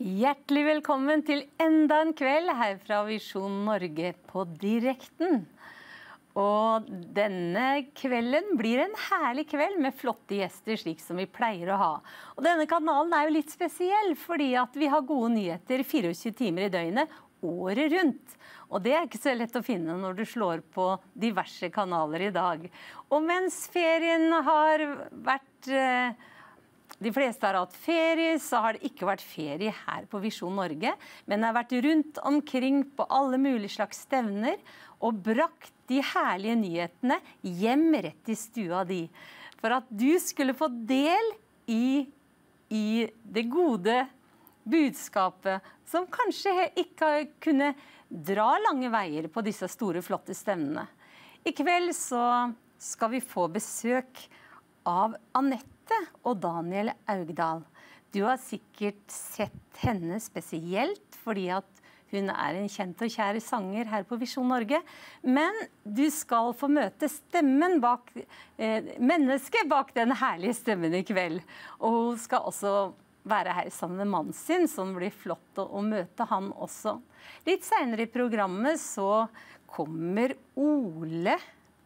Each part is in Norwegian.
Hjertelig velkommen til enda en kveld her fra Visjon Norge på direkten. Og denne kvelden blir en herlig kveld med flotte gjester slik som vi pleier å ha. Og denne kanalen er jo litt spesiell fordi at vi har gode nyheter 24 timer i døgnet året rundt. Og det er ikke så lett å finne når du slår på diverse kanaler i dag. Og mens ferien har vært... De fleste har hatt ferie, så har det ikke vært ferie her på Visjon Norge, men det har vært rundt omkring på alle mulige slags stevner og brakt de herlige nyhetene hjem rett i stua di. For at du skulle få del i det gode budskapet, som kanskje ikke kunne dra lange veier på disse store, flotte stevnene. I kveld så skal vi få besøk av Anette og Daniel Augdal. Du har sikkert sett henne spesielt fordi at hun er en kjent og kjær sanger her på Visjon Norge, men du skal få møte stemmen bak, mennesket bak den herlige stemmen i kveld. Og hun skal også være her sammen med mannen sin, som blir flott å møte han også. Litt senere i programmet så kommer Ole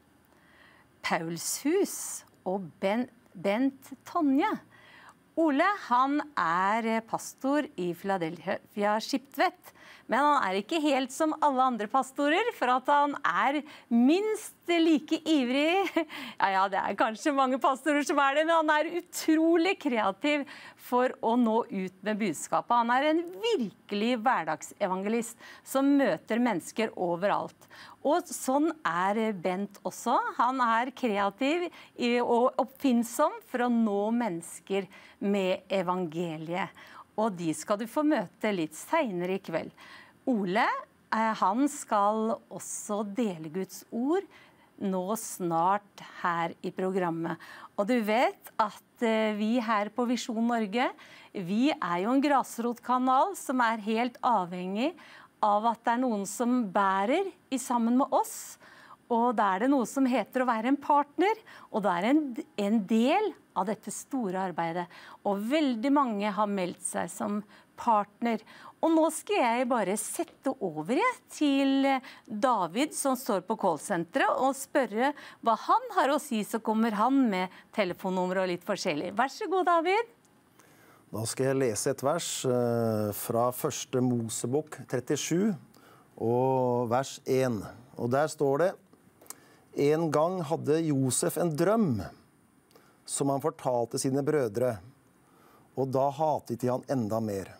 Paulshus og Bent Tonje. Ole, han er pastor i Philadelphia Skiptvet, men han er ikke helt som alle andre pastorer, for at han er minst like ivrig. Ja, det er kanskje mange pastorer som er det, men han er utrolig kreativ for å nå ut med budskapet. Han er en virkelig hverdagsevangelist som møter mennesker overalt. Og sånn er Bent også. Han er kreativ og oppfinnsom for å nå mennesker med evangeliet. Og de skal du få møte litt senere i kveld. Ole, han skal også dele Guds ord nå snart her i programmet. Og du vet at vi her på Visjon Norge, vi er jo en grasrotkanal som er helt avhengig av at det er noen som bærer sammen med oss, og da er det noe som heter å være en partner, og da er en del av dette store arbeidet. Og veldig mange har meldt seg som partner. Og nå skal jeg bare sette over til David, som står på callsenteret, og spørre hva han har å si, så kommer han med telefonnummer og litt forskjellig. Vær så god, David. Da skal jeg lese et vers fra 1. Mosebok 37 og vers 1. Og der står det: En gang hadde Josef en drøm som han fortalte sine brødre, og da hatet de han enda mer.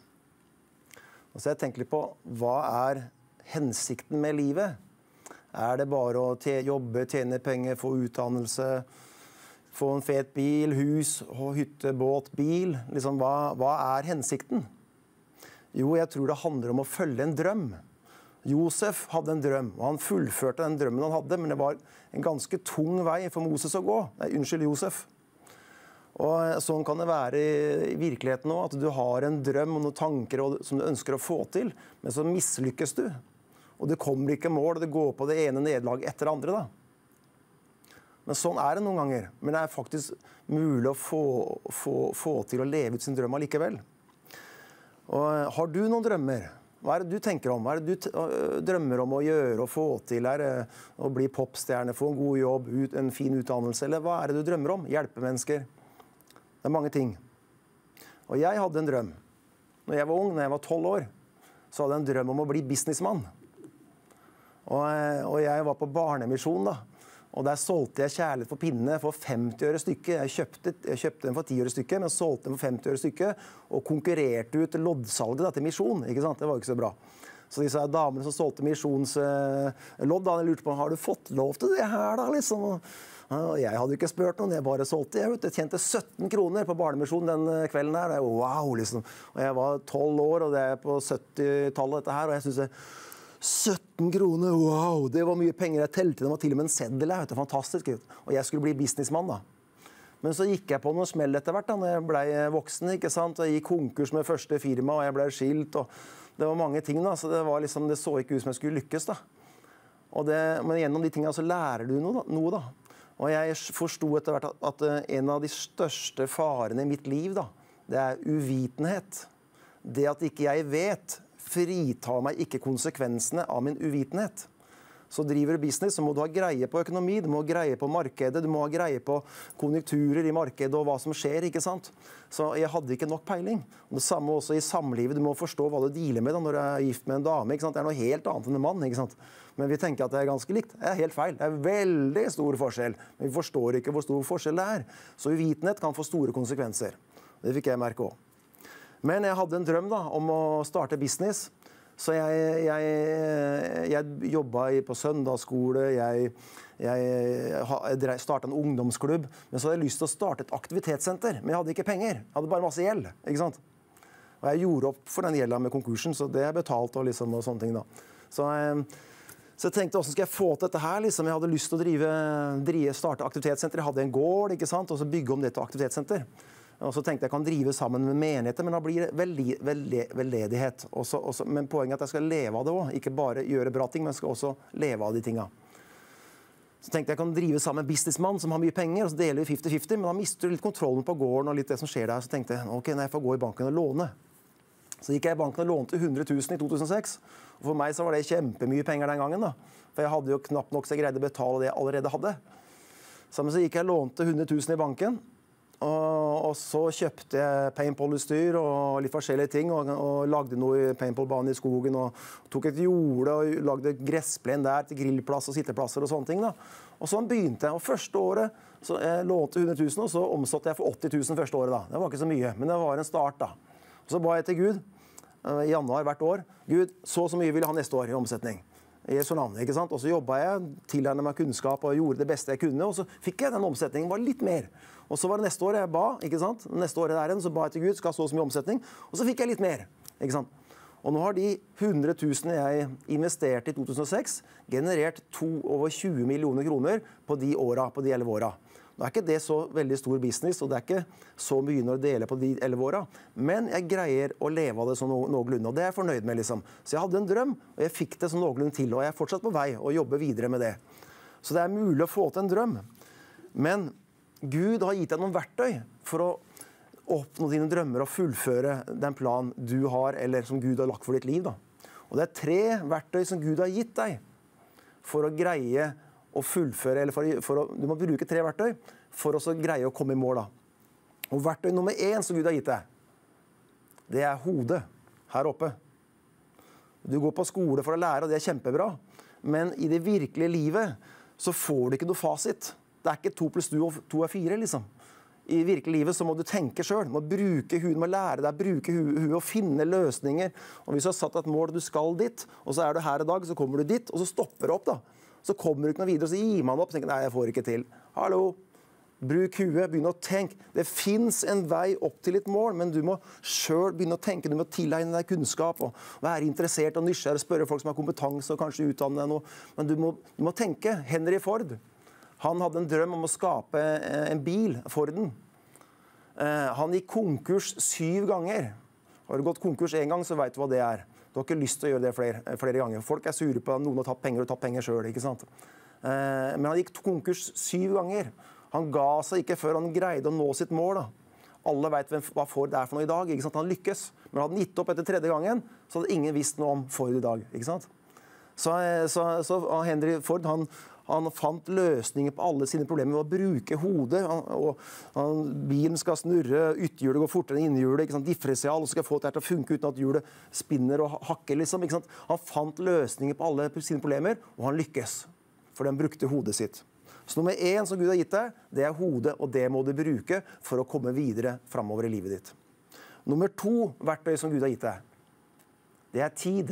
Og så jeg tenker litt på, hva er hensikten med livet? Er det bare å jobbe, tjene penger, få utdannelse, få en fet bil, hus, hytte, båt, bil? Liksom, hva er hensikten? Jo, jeg tror det handler om å følge en drøm. Josef hadde en drøm, og han fullførte den drømmen han hadde, men det var en ganske tung vei for Moses å gå. Nei, unnskyld, Josef. Og sånn kan det være i virkeligheten nå, at du har en drøm og noen tanker som du ønsker å få til, men så mislykkes du. Og det kommer ikke mål, og det går på det ene nederlaget etter det andre da. Men sånn er det noen ganger. Men det er faktisk mulig å få til å leve ut sin drøm allikevel. Og har du noen drømmer? Hva er det du tenker om? Hva er det du drømmer om å gjøre og få til? Er det å bli popstjerne, få en god jobb, en fin utdannelse? Eller hva er det du drømmer om? Hjelpe mennesker? Det er mange ting. Og jeg hadde en drøm. Når jeg var ung, når jeg var 12 år, så hadde jeg en drøm om å bli businessmann. Og jeg var på barnemisjon da. Og der solgte jeg kjærlighet for pinne for 50 øre stykket. Jeg kjøpte den for 10 øre stykket, men solgte den for 50 øre stykket, og konkurrerte ut loddsalget da, til misjon. Ikke sant? Det var jo ikke så bra. Så disse damene som solgte misjonslodd, da, de lurte på, har du fått lov til det her da, liksom? Og jeg hadde ikke spurt noen, jeg bare solgte. Jeg tjente 17 kroner på barnemisjon den kvelden der. Wow, liksom. Og jeg var 12 år, og det er på 70-tallet dette her, og jeg synes det 17 kroner, wow, det var mye penger jeg telte. Det var til og med en seddel, det er fantastisk. Og jeg skulle bli businessmann da. Men så gikk jeg på noen smell etter hvert da, når jeg ble voksen, ikke sant? Og jeg gikk konkurs med første firma, og jeg ble skilt, og det var mange ting da, så det var liksom, det så ikke ut som jeg skulle lykkes da. Men gjennom de tingene så lærer du noe da. Og jeg forstod etter hvert at en av de største farene i mitt liv da, det er uvitenhet. det at ikke jeg vet, fritar meg ikke konsekvensene av min uvitenhet. Så driver du business, så må du ha greie på økonomi, du må ha greie på markedet, du må ha greie på konjunkturer i markedet og hva som skjer, ikke sant? Så jeg hadde ikke nok peiling. Og det samme også i samlivet, du må forstå hva du dealer med da, når du er gift med en dame, ikke sant? Det er noe helt annet enn en mann, ikke sant? Men vi tenker at det er ganske likt. Det er helt feil. Det er veldig stor forskjell. Men vi forstår ikke hvor stor forskjell det er. Så uvitenhet kan få store konsekvenser. Det fikk jeg merke også. Men jeg hadde en drøm da, om å starte business. Så jeg jobbet på søndagsskole, jeg startet en ungdomsklubb, men så hadde jeg lyst til å starte et aktivitetssenter, men jeg hadde ikke penger, jeg hadde bare masse gjeld, ikke sant? Og jeg gjorde opp for den gjelden med konkursen, så det er betalt og, liksom, og sånne ting da. Så jeg tenkte, hvordan skal jeg få til dette her, liksom? Jeg hadde lyst til å starte aktivitetssenter, jeg hadde en gård, ikke sant? Og så bygge om det til aktivitetssenter. Og så tenkte jeg kan drive sammen med menigheter, men da blir det veldedighet. Men poenget er at jeg skal leve av det også, ikke bare gjøre bra ting, men jeg skal også leve av de tingene. Så tenkte jeg kan drive sammen med en businessmann som har mye penger, og så deler vi 50-50, men da mister du litt kontrollen på gården og litt det som skjer der. Så tenkte jeg, ok, jeg får gå i banken og låne. Så gikk jeg i banken og lånte 100 000 i 2006. Og for meg så var det kjempemye penger den gangen da. For jeg hadde jo knapt nok så jeg greide å betale det jeg allerede hadde. Så gikk jeg og lånte 100 000 i banken. Og så kjøpte jeg paintball-utstyr og litt forskjellige ting, og lagde noe paintballbane i skogen, og tok et jorde og lagde gressplen der til grillplass og sitteplasser og sånne ting da. Og sånn begynte jeg, og første året så jeg lånte 100 000, og så omsatte jeg for 80 000 første året da. Det var ikke så mye, men det var en start da. Og så ba jeg til Gud, i januar hvert år, Gud, så mye vil jeg ha neste år i omsetning. I Jesu navn, ikke sant? Og så jobbet jeg, tilhørte meg kunnskap og gjorde det beste jeg kunne, og så fikk jeg den omsetningen, var litt mer. Og så var det neste år jeg ba, ikke sant? Neste år der igjen, så ba jeg til Gud, skal ha så mye omsetning, og så fikk jeg litt mer, ikke sant? Og nå har de 100 000 jeg investerte i 2006, generert over 20 millioner kroner på de 11 årene. Nå er ikke det så veldig stor business, og det er ikke så mye når du deler på de 11 årene, men jeg greier å leve av det sånn noenlunde, og det er jeg fornøyd med, liksom. Så jeg hadde en drøm, og jeg fikk det sånn noenlunde til, og jeg er fortsatt på vei og jobber videre med det. Så det er mulig å få til en drøm. Men Gud har gitt deg noen verktøy for å oppnå dine drømmer og fullføre den plan du har, eller som Gud har lagt for ditt liv, da. Og det er 3 verktøy som Gud har gitt deg for å greie å fullføre, eller du må bruke 3 verktøy for å greie å komme i mål da. Og verktøy nummer 1 som Gud har gitt deg, det er hodet her oppe. Du går på skole for å lære, og det er kjempebra, men i det virkelige livet så får du ikke noe fasit. Det er ikke 2 + 2 er 4, liksom. I virkelig livet så må du tenke selv, du må bruke huet, du må lære deg, bruke huet og finne løsninger. Og hvis du har satt et mål, du skal dit, og så er du her i dag, så kommer du dit, og så stopper du opp da. Så kommer du ikke noe videre, så gir man opp, og tenker, nei, jeg får ikke til. Hallo, bruk huet, begynn å tenke. Det finnes en vei opp til et mål, men du må selv begynne å tenke, du må tilegne deg kunnskap, og være interessert og nysgjerrig, spørre folk som har kompetanse, og kanskje utdanne deg noe. Men du må tenke. Henry Ford, han hadde en drøm om å skape en bil, Forden. Han gikk konkurs 7 ganger. Har du gått konkurs 1 gang, så vet du hva det er. Du har ikke lyst til å gjøre det flere ganger. Folk er sure på at noen har tatt penger og tatt penger selv, ikke sant? Men han gikk konkurs 7 ganger. Han ga seg ikke før han greide å nå sitt mål da. Alle vet hva Ford er for noe i dag, ikke sant? Han lykkes. Men hadde han gitt opp etter 3. gangen, så hadde ingen visst noe om Ford i dag, ikke sant? Så Henry Ford, han fant løsninger på alle sine problemer ved å bruke hodet. Bilen skal snurre, ytterhjulet går fortere enn innhjulet, differensial, og skal få det til å funke uten at hjulet spinner og hakker, liksom. Ikke sant? Han fant løsninger på alle sine problemer, og han lykkes, for han brukte hodet sitt. Så nummer 1 som Gud har gitt deg, det er hodet, og det må du bruke for å komme videre fremover i livet ditt. Nummer 2 verktøy som Gud har gitt deg, det er tid.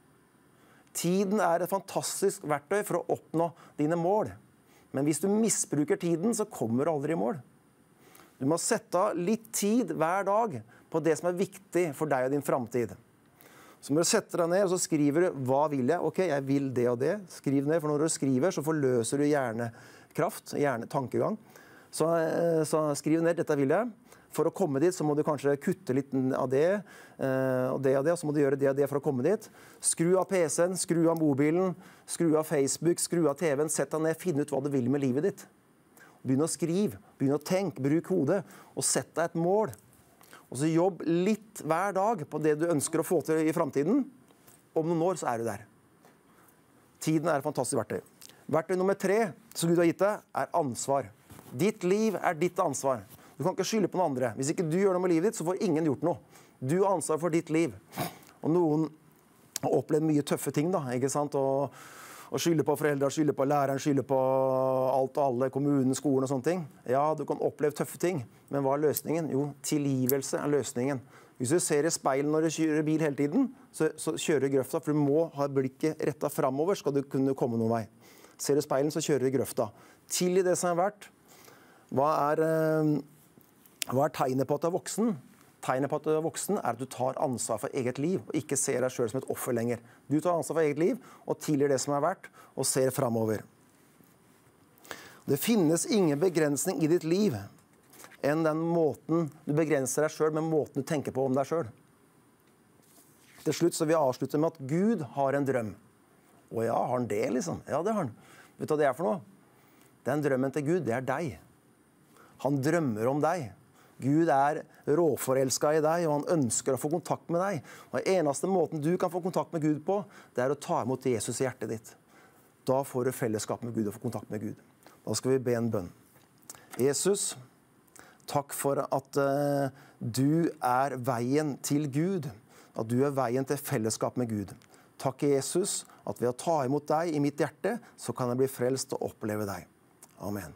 Tiden er et fantastisk verktøy for å oppnå dine mål. Men hvis du misbruker tiden, så kommer du aldri i mål. Du må sette av litt tid hver dag på det som er viktig for deg og din fremtid. Så må du sette deg ned, og så skriver du, hva vil jeg? Ok, jeg vil det og det. Skriv ned, for når du skriver, så forløser du hjernekraft, tankegang. Så skriv ned, dette vil jeg. For å komme dit så må du kanskje kutte litt av det, og så må du gjøre det og det for å komme dit. Skru av PC-en, skru av mobilen, skru av Facebook, skru av TV-en, sett deg ned, finn ut hva du vil med livet ditt. Begynn å skrive, begynn å tenke, bruk hodet, og sett deg et mål. Og så jobb litt hver dag på det du ønsker å få til i fremtiden. Om noen år så du der. Tiden et fantastisk verktøy. Verktøy nummer 3 som Gud har gitt deg, ansvar. Ditt liv ditt ansvar. Du kan ikke skylde på noen andre. Hvis ikke du gjør noe med livet ditt, så får ingen gjort noe. Du har ansvar for ditt liv. Og noen har opplevd mye tøffe ting, da, ikke sant? Og skylde på foreldre, skylde på læreren, skylde på alt og alle, kommunen, skolen og sånne ting. Ja, du kan oppleve tøffe ting, men hva løsningen? Jo, tilgivelse løsningen. Hvis du ser i speilet når du kjører bil hele tiden, så kjører du grøfta, for du må ha blikket rettet fremover, skal du kunne komme noen vei. Ser du i speilet, så kjører du grøfta. Tilgi det som vært. Hva tegnet på at du voksen? Tegnet på at du voksen at du tar ansvar for eget liv, og ikke ser deg selv som et offer lenger. Du tar ansvar for eget liv, og tilgir det som vært, og ser fremover. Det finnes ingen begrensning i ditt liv enn den måten du begrenser deg selv, med måten du tenker på om deg selv. Til slutt så vil jeg avslutte med at Gud har en drøm. Å ja, har han det liksom? Ja, det har han. Vet du hva det for noe? Den drømmen til Gud, det deg. Han drømmer om deg. Gud råforelsket i deg, og han ønsker å få kontakt med deg. Og den eneste måten du kan få kontakt med Gud på, det å ta imot Jesus i hjertet ditt. Da får du fellesskap med Gud og få kontakt med Gud. Da skal vi be en bønn. Jesus, takk for at du veien til Gud. At du veien til fellesskap med Gud. Takk, Jesus, at ved å ta imot deg i mitt hjerte, så kan jeg bli frelst og oppleve deg. Amen.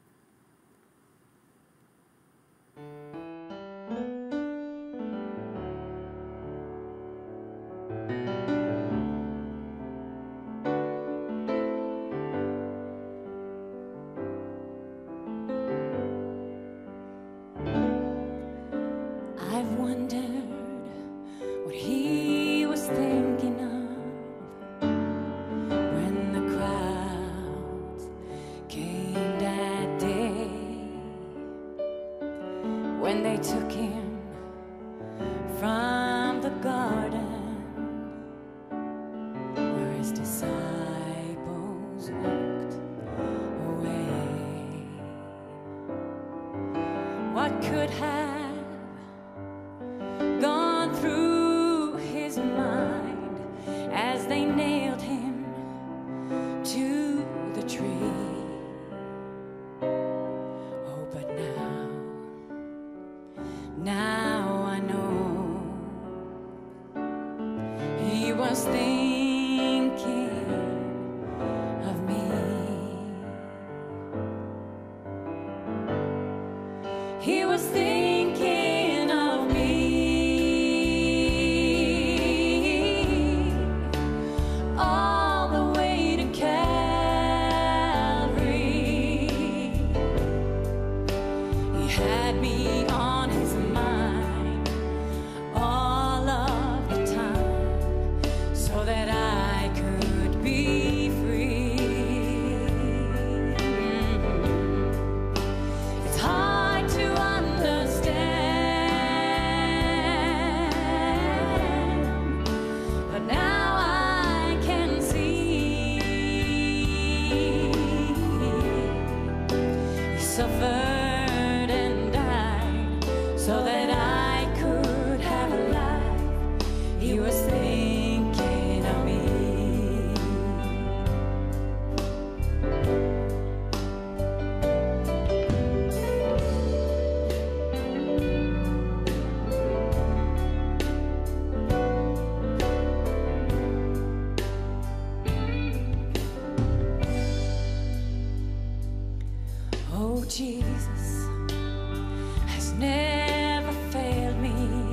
Jesus has never failed me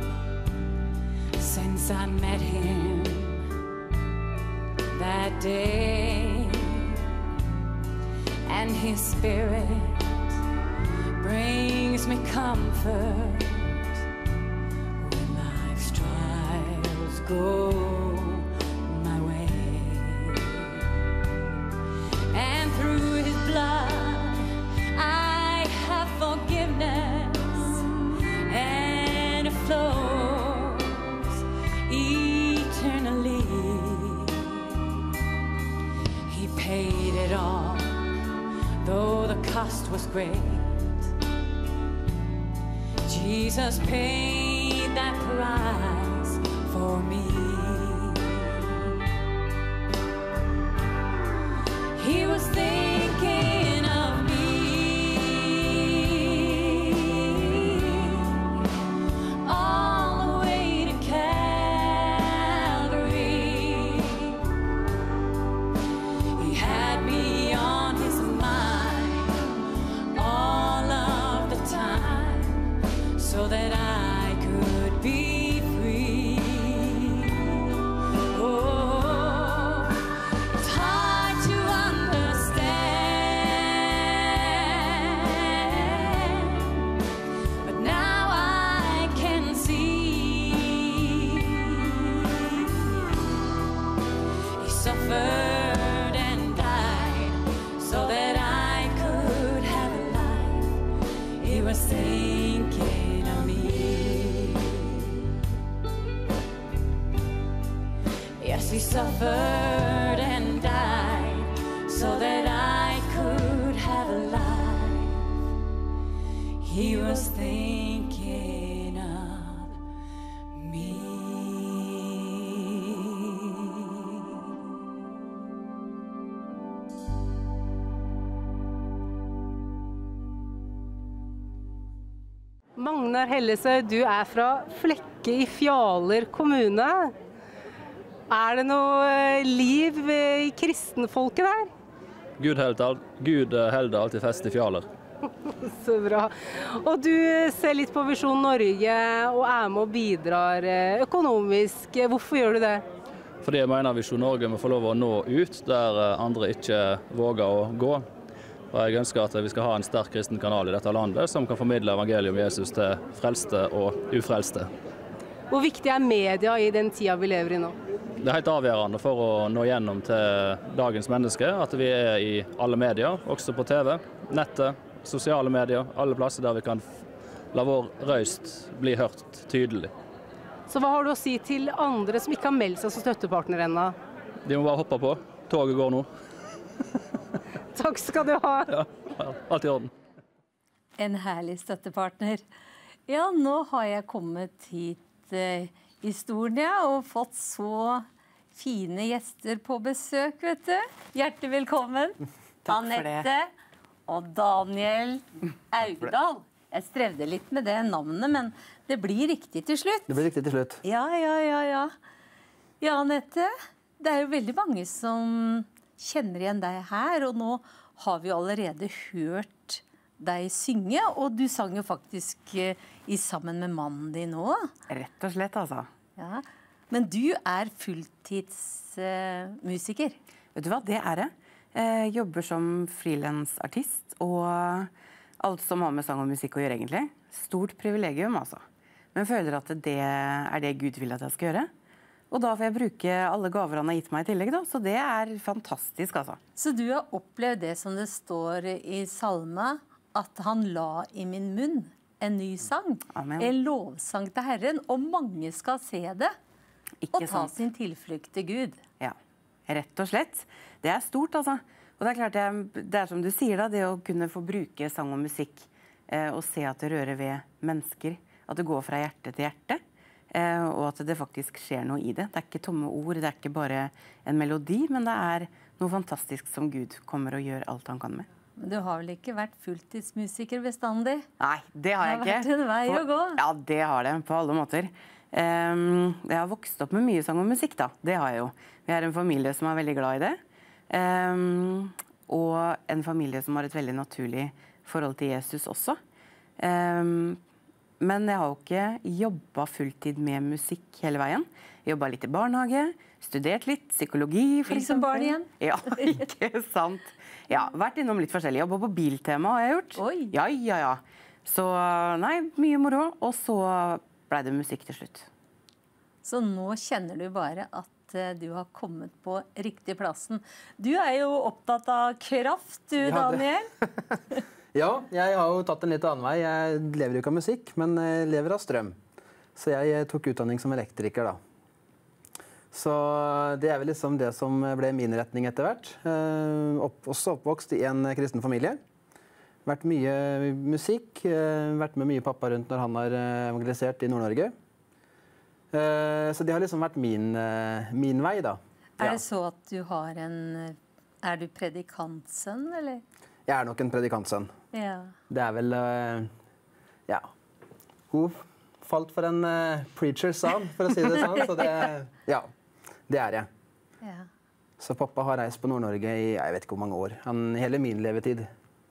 since I met him that day, and his spirit brings me comfort when life's trials go my way, and through his blood forgiveness, and it flows eternally. He paid it all, though the cost was great. Jesus paid that price for me. He was thinking of me all the way to Calvary. He had me on his mind all of the time so that I could be free. Oh, it's hard to understand, but now I can see. He suffered and died so that I could have a life. He was thinking of me. Yes, he suffered and died so that I could have a life. He was thinking of me. Magnar Hellesø, du fra Flekke i Fjaler kommune. Det noe liv i kristenfolket der? Gud holder alltid fest i Fjaler. Så bra. Og du ser litt på Visjon Norge og med og bidrar økonomisk. Hvorfor gjør du det? Fordi jeg mener Visjon Norge må få lov å nå ut der andre ikke våger å gå. Og jeg ønsker at vi skal ha en sterk kristen kanal i dette landet som kan formidle evangeliet om Jesus til frelste og ufrelste. Hvor viktig media i den tida vi lever i nå? Det helt avgjørende for å nå gjennom til dagens mennesker at vi i alle medier, også på TV, nettet, sosiale medier, alle plasser der vi kan la vår røst bli hørt tydelig. Så hva har du å si til andre som ikke har meldt seg som støttepartner ennå? De må bare hoppe på. Toget går nå. Takk skal du ha. Ja, alt i orden. En herlig støttepartner. Ja, nå har jeg kommet hit i Stornia og fått så fine gjester på besøk, vet du. Hjertelig velkommen. Takk for det. Annette og Daniel Augdal. Jeg strevde litt med det navnet, men det blir riktig til slutt. Det blir riktig til slutt. Ja. Ja, Annette, det jo veldig mange som kjenner igjen deg her, og nå har vi allerede hørt deg synge, og du sang jo faktisk sammen med mannen din nå. Rett og slett, altså. Ja. Men du fulltidsmusiker. Vet du hva, det det. Jeg jobber som freelance-artist, og alt som har med sang og musikk å gjøre, egentlig. Stort privilegium, altså. Men føler at det det Gud vil at jeg skal gjøre. Og da får jeg bruke alle gaver han har gitt meg i tillegg, da. Så det fantastisk, altså. Så du har opplevd det som det står i salme, at han la i min munn en ny sang. Amen. En lovsang til Herren, og mange skal se det. Ikke og ta sant. sin tilflukt til Gud. Ja, rett og slett. Det stort, altså. Og det klart, det som du sier da, det å kunne få bruke sang og musikk, og se at det rører ved mennesker, at det går fra hjerte til hjerte, og at det faktisk skjer noe i det. Det ikke tomme ord, det ikke bare en melodi, men det noe fantastisk som Gud kommer og gjør alt han kan med. Men du har vel ikke vært fulltidsmusiker bestandig? Nei, det har jeg ikke. Det har vært en vei å gå. Ja, det har det, på alle måter. Jeg har vokst opp med mye sang og musikk, da. Det har jeg jo. Vi en familie som veldig glad i det. Og en familie som har et veldig naturlig forhold til Jesus også. Men jeg har jo ikke jobbet fulltid med musikk hele veien. Jeg jobbet litt i barnehage, studert litt, psykologi for Litt som barn igjen. Ja, ikke sant. Ja, vært innom litt forskjellig. Jobbet på Biltema har jeg gjort. Oi. Ja. Så nei, mye moro. Og så ble det musikk til slutt. Så nå kjenner du bare at du har kommet på riktig plassen. Du jo opptatt av kraft, du, Daniel. Ja, jeg har jo tatt en litt annen vei. Jeg lever jo ikke av musikk, men lever av strøm. Så jeg tok utdanning som elektriker, da. Så det vel liksom det som ble min retning etter hvert. Også oppvokst i en kristen familie. Vært mye musikk, vært med mye pappa rundt når han har evangelisert i Nord-Norge. Så det har liksom vært min vei, da. Er det så at du har er du predikantsønn, eller? Jeg er nok en predikantsønn. Ja. Det er vel, ja. Hun falt for en preacher's son, for å si det sånn. Så det, ja, det er jeg. Ja. Så pappa har reist på Nord-Norge i, jeg vet ikke hvor mange år. Hele min levetid.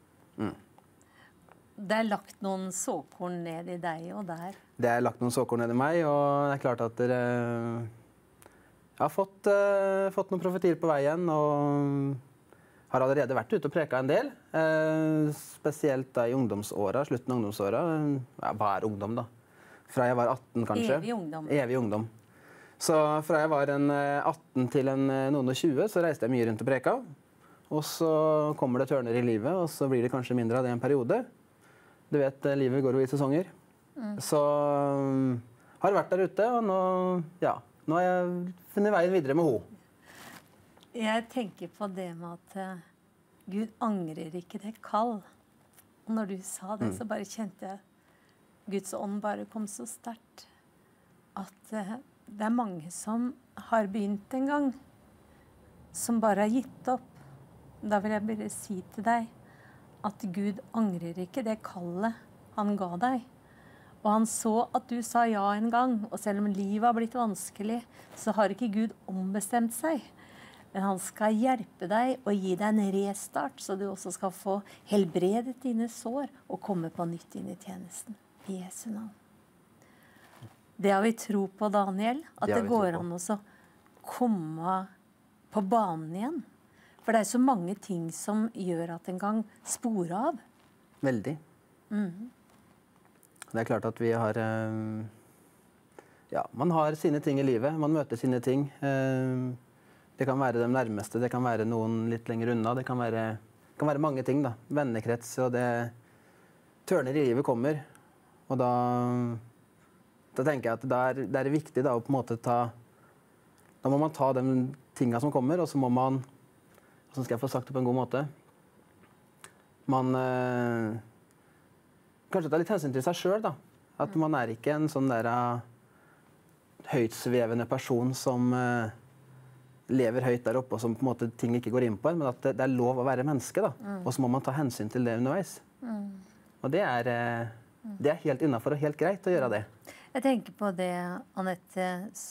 Det er lagt noen såkorn ned i deg og der. Det er lagt noen såkorn ned i meg, og det er klart at jeg har fått noen profetier på veien, og har allerede vært ute og preket en del. Spesielt da i ungdomsåra, slutten av ungdomsåra. Ja, hva er ungdom da? Fra jeg var 18 kanskje. Evig ungdom. Evig ungdom. Så fra jeg var 18 til noen og 20, så reiste jeg mye rundt og preket. Og så kommer det tørner i livet, og så blir det kanskje mindre av det en periode. Du vet, livet går jo i sesonger. Så har jeg vært der ute, og nå har jeg funnet veien videre med henne. Jeg tenker på det med at Gud angrer ikke det kall. Og når du sa det, så bare kjente jeg Guds ånd bare kom så sterkt. At det er mange som har begynt en gang, som bare har gitt opp. Da vil jeg bare si til deg at Gud angrer ikke det kallet han ga deg. Og han så at du sa ja en gang, og selv om livet har blitt vanskelig, så har ikke Gud ombestemt seg. Men han skal hjelpe deg og gi deg en restart, så du også skal få helbredet dine sår og komme på nytt inn i tjenesten. I Jesu navn. Det har vi tro på, Daniel, at det går an å komme på banen igjen. For det er så mange ting som gjør at en kan spore av. Veldig. Det er klart at vi har man har sine ting i livet. Man møter sine ting. Det kan være de nærmeste, det kan være noen litt lenger unna. Det kan være mange ting, da. Vennekrets, og det tørner i livet kommer. Og da tenker jeg at det er viktig da, å på en måte da må man ta de tingene som kommer, og så må man, hvordan skal jeg få sagt det på en god måte, kanskje ta litt hensyn til seg selv da. At man er ikke en sånn der høytsvevende person som lever høyt der oppe, og som på en måte ting ikke går inn på, men at det er lov å være menneske da. Og så må man ta hensyn til det underveis. Og det er helt innenfor og helt greit å gjøre det. Jeg tenker på det, Annette,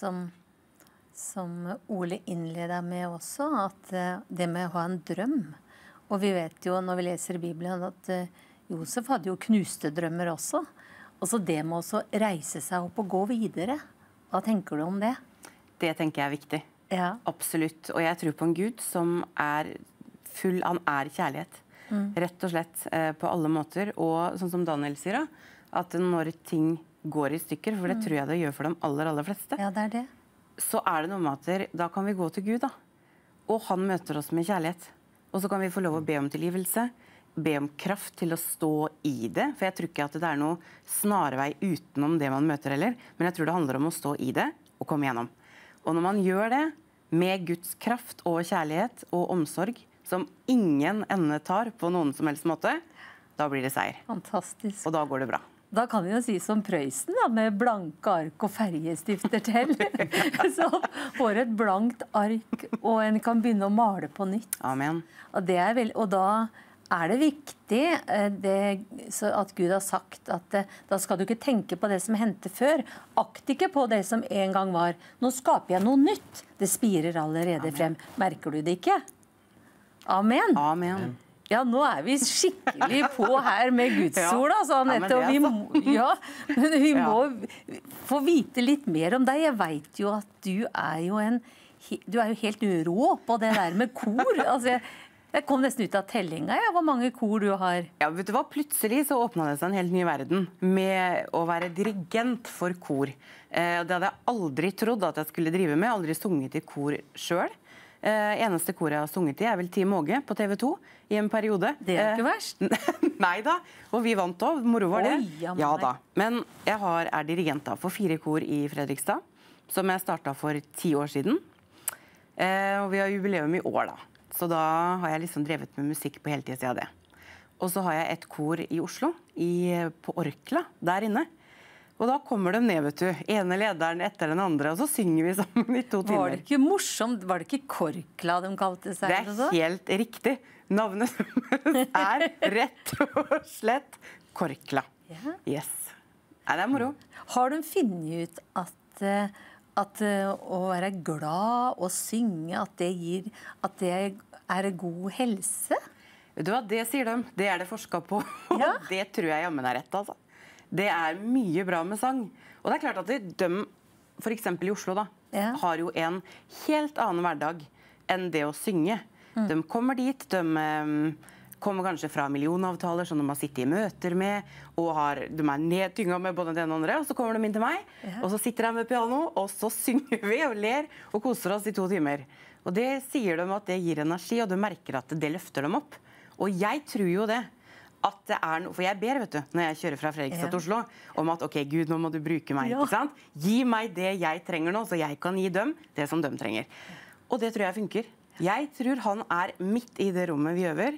som Ole innleder med også, at det med å ha en drøm. Og vi vet jo, når vi leser i Bibelen, at Josef hadde jo knuste drømmer også. Og så det med å reise seg opp og gå videre. Hva tenker du om det? Det tenker jeg er viktig. Ja. Absolutt. Og jeg tror på en Gud som er full, han er kjærlighet. Rett og slett på alle måter. Og sånn som Daniel sier, at når ting går i stykker, for det tror jeg det gjør for de aller fleste. Ja, det er det. Så er det noe med at da kan vi gå til Gud da. Og han møter oss med kjærlighet. Og så kan vi få lov å be om tilgivelse, be om kraft til å stå i det. For jeg tror ikke at det er noe snarvei utenom det man møter heller. Men jeg tror det handler om å stå i det og komme gjennom. Og når man gjør det med Guds kraft og kjærlighet og omsorg, som ingen ende tar på noen som helst måte, da blir det seier. Fantastisk. Og da går det bra. Da kan vi jo si som Prøysen, da, med blanke ark og ferjestifter til. Så får et blankt ark, og en kan begynne å male på nytt. Amen. Og da er det viktig at Gud har sagt at da skal du ikke tenke på det som hendte før. Akt ikke på det som en gang var. Nå skaper jeg noe nytt. Det spirer allerede frem. Merker du det ikke? Amen. Amen. Ja, nå er vi skikkelig på her med Guds ord, altså, Annette. Og vi må få vite litt mer om deg. Jeg vet jo at du er jo helt rå på det der med kor. Altså, jeg kom nesten ut av tellinga, hvor mange kor du har. Ja, vet du hva? Plutselig så åpnet det seg en helt ny verden med å være dirigent for kor. Det hadde jeg aldri trodd at jeg skulle drive med, aldri sunget i kor selv. Eneste koret jeg har sunget i er vel Team Åge på TV 2 i en periode. Det er ikke verst. Nei da, og vi vant også, moro var det. Ja da. Men jeg er dirigent da for 4 kor i Fredrikstad, som jeg startet for 10 år siden. Og vi har jubileum i år da. Så da har jeg liksom drevet med musikk på heltid siden det. og så har jeg et kor i Oslo, på Orkla, der inne. Og da kommer de ned, vet du, ene lederen etter den andre, og så synger vi sammen i 2 timer. Var det ikke morsomt? Var det ikke Korkla de kalte seg? Det helt riktig. Navnet rett og slett Korkla. Ja. Yes. Nei, det moro. Har de funnet ut at å være glad og synge, at det er god helse? Vet du hva, det sier de. Det det forsket på. Ja. Og det tror jeg jammen rett, altså. Det mye bra med sang. Og det klart at de, for eksempel i Oslo da, har jo en helt annen hverdag enn det å synge. De kommer dit, de kommer kanskje fra millionavtaler som de har sittet i møter med, og de nedtynget med både det ene og andre, og så kommer de inn til meg, og så sitter de med piano, og så synger vi og ler og koser oss i 2 timer. Og det sier de at det gir energi, og du merker at det løfter dem opp. Og jeg tror jo det, at det noe, for jeg ber, vet du, når jeg kjører fra Fredrikstad til Oslo, om at, ok, Gud, nå må du bruke meg, ikke sant? Gi meg det jeg trenger nå, så jeg kan gi dem det som de trenger. Og det tror jeg funker. Jeg tror han midt i det rommet vi øver,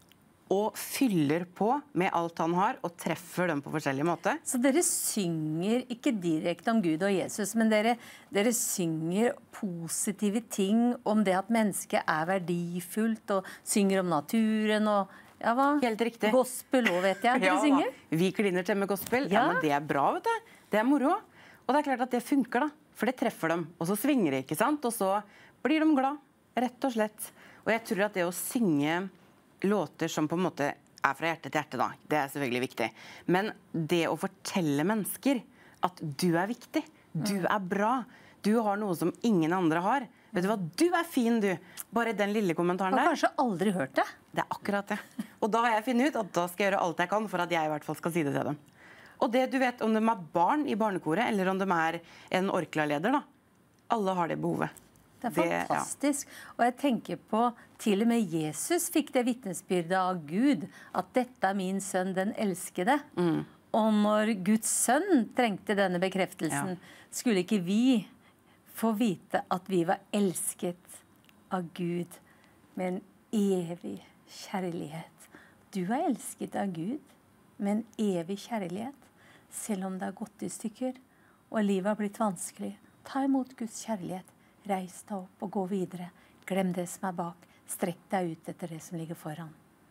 og fyller på med alt han har, og treffer dem på forskjellige måter. Så dere synger ikke direkte om Gud og Jesus, men dere synger positive ting om det at mennesket verdifullt, og synger om naturen, og hva? Helt riktig. Gospel også, vet jeg, dere synger. Vi kliner til med gospel. Ja, men det bra, vet du. Det moro. Og det klart at det funker da, for det treffer dem. Og så svinger det, ikke sant? Og så blir de glad, rett og slett. Og jeg tror at det å synge låter som på en måte fra hjerte til hjerte da, det selvfølgelig viktig. Men det å fortelle mennesker at du viktig, du bra, du har noe som ingen andre har. Vet du hva, du fin du. Bare den lille kommentaren der. Jeg har kanskje aldri hørt det. Det akkurat det. Og da har jeg funnet ut at da skal jeg gjøre alt jeg kan for at jeg i hvert fall skal si det til dem. Og det du vet, om de barn i barnekoret, eller om de en Orkla-leder da, alle har det behovet. Det fantastisk. Og jeg tenker på, til og med Jesus fikk det vitnesbyrdet av Gud, at dette min sønn, den elskede. Og når Guds sønn trengte denne bekreftelsen, skulle ikke vi få vite at vi var elsket av Gud med en evig kjærlighet. Du elsket av Gud med en evig kjærlighet, selv om det har gått i stykker, og livet har blitt vanskelig. Ta imot Guds kjærlighet. Reis deg opp og gå videre. Glem det som bak. Strekk deg ut etter det som ligger foran.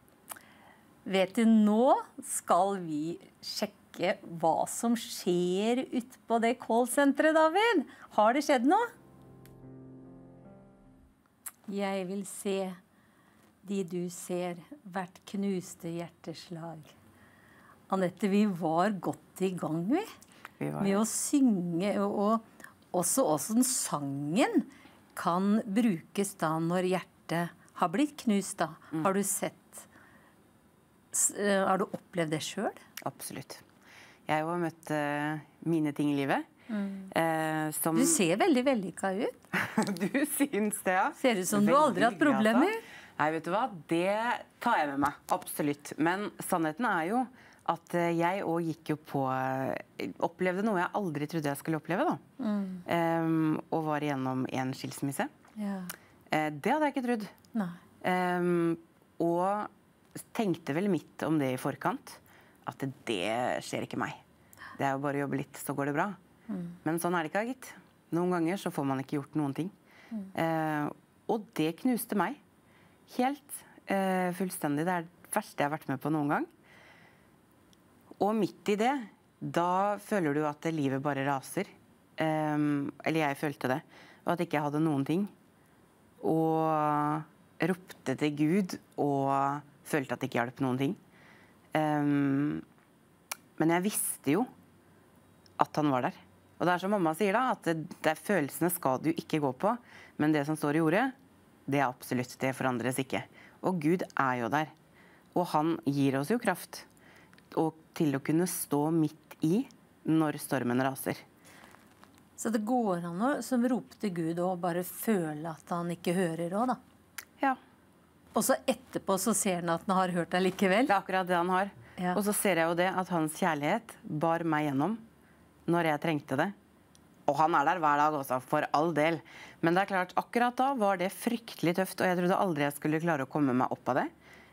Vet du, nå skal vi sjekke hva som skjer ute på det callsenteret, David. Har det skjedd noe? Jeg vil se de du ser, hvert knuste hjerteslag. Annette, vi var godt i gang, med å synge, og også hvordan sangen kan brukes da når hjertet har blitt knust da. Har du opplevd det selv? Absolutt. Jeg har møtt mine ting i livet. Som... Du ser veldig vellykket ut. Du syns det, ja. Ser ut som du aldri har hatt problemer. Nei, vet du hva? Det tar jeg med meg. Absolutt. Men sannheten jo at jeg også gikk jo på, opplevde noe jeg aldri trodde jeg skulle oppleve da. Og var igjennom en skilsmisse. Ja. Det hadde jeg ikke trodd. Nei. Og tenkte vel mitt om det i forkant, at det skjer ikke meg. Det jo bare å jobbe litt, så går det bra. Men sånn det ikke, gitt. Noen ganger så får man ikke gjort noen ting. Og det knuste meg. Helt fullstendig. Det det verste jeg har vært med på noen gang. Og midt i det, da føler du at livet bare raser. Eller jeg følte det. Og at ikke jeg hadde noen ting. Og ropte til Gud og følte at det ikke hjalp noen ting. Men jeg visste jo at han var der. Og det som mamma sier da, at følelsene skal du ikke gå på, men det som står i ordet, det absolutt, det forandres ikke. Og Gud jo der. Og han gir oss jo kraft. Og til å kunne stå midt i når stormen raser. Så det går an å som rope til Gud og bare føle at han ikke hører også, da? Ja. Og så etterpå så ser han at han har hørt deg likevel? Det akkurat det han har. Ja. Og så ser jeg jo det at hans kjærlighet bar meg gjennom når jeg trengte det. Og han der hver dag også, for all del. Men det klart, akkurat da var det fryktelig tøft, og jeg trodde aldri jeg skulle klare å komme meg opp av det.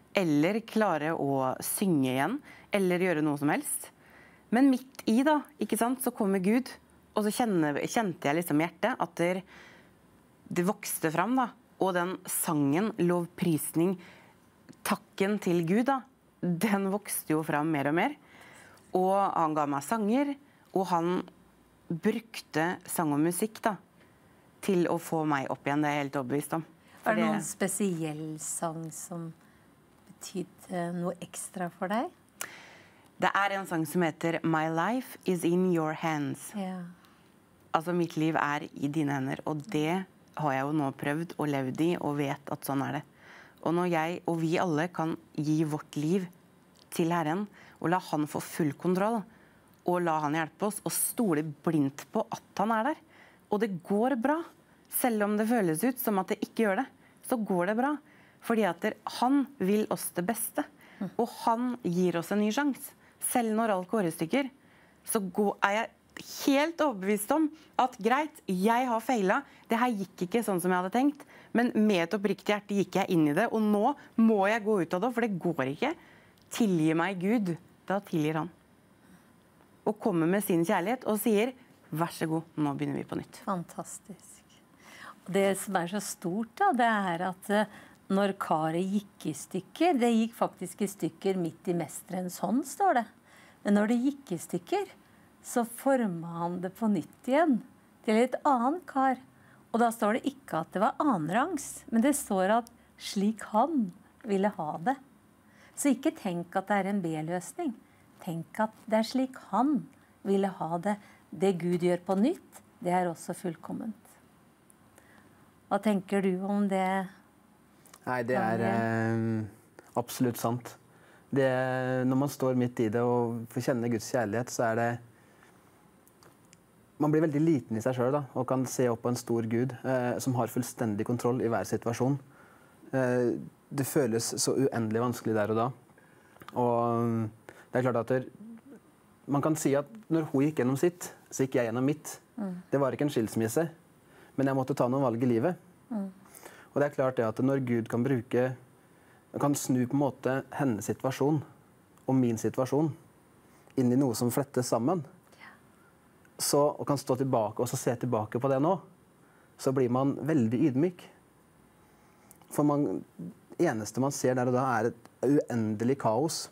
eller klare å synge igjen, eller gjøre noe som helst. Men midt i da, ikke sant, så kommer Gud, og så kjente jeg liksom i hjertet at det vokste fram da, og den sangen, lovprisning, takken til Gud da, den vokste jo fram mer og mer. Og han ga meg sanger, og han brukte sang og musikk da, til å få meg opp igjen, det er jeg helt overbevist om. Er det noen spesiell sang som betydde noe ekstra for deg? Det er en sang som heter My Life is in Your Hands. Ja. Altså, mitt liv er i dine hender, og det har jeg jo nå prøvd og levd i, og vet at sånn er det. Og når jeg og vi alle kan gi vårt liv til Herren, og la han få full kontroll, og la han hjelpe oss, og stole blindt på at han er der. Og det går bra, selv om det føles ut som at det ikke gjør det, så går det bra. Fordi at han vil oss det beste, og han gir oss en ny sjans. Selv når alt går i stykker, så er jeg helt overbevist om at greit, jeg har feilet, det her gikk ikke sånn som jeg hadde tenkt, men med et oppriktig hjerte gikk jeg inn i det, og nå må jeg gå ut av det, for det går ikke. Tilgi meg Gud, da tilgir han. Og kommer med sin kjærlighet og sier, vær så god, nå begynner vi på nytt. Fantastisk. Og det som er så stort da, det er at når karet gikk i stykker, det gikk faktisk i stykker midt i mesterens hånd, står det. Men når det gikk i stykker, så formet han det på nytt igjen til et annet kar. Og da står det ikke at det var annenrangs, men det står at slik han ville ha det. Så ikke tenk at det er en B-løsning. Tenk at det er slik han ville ha det. Det Gud gjør på nytt, det er også fullkomment. Hva tenker du om det? Nei, det er absolutt sant. Når man står midt i det og får kjenne Guds kjærlighet, så er det man blir veldig liten i seg selv da, og kan se opp på en stor Gud som har fullstendig kontroll i hver situasjon. Det føles så uendelig vanskelig der og da. Og det er klart at man kan si at når hun gikk gjennom sitt, så gikk jeg gjennom mitt. Det var ikke en skilsmisse, men jeg måtte ta noen valg i livet. Og det er klart det at når Gud kan snu på en måte hennes situasjon og min situasjon inn i noe som flettes sammen, og kan stå tilbake og så se tilbake på det nå, så blir man veldig ydmyk. For eneste man ser der og da er et uendelig kaos.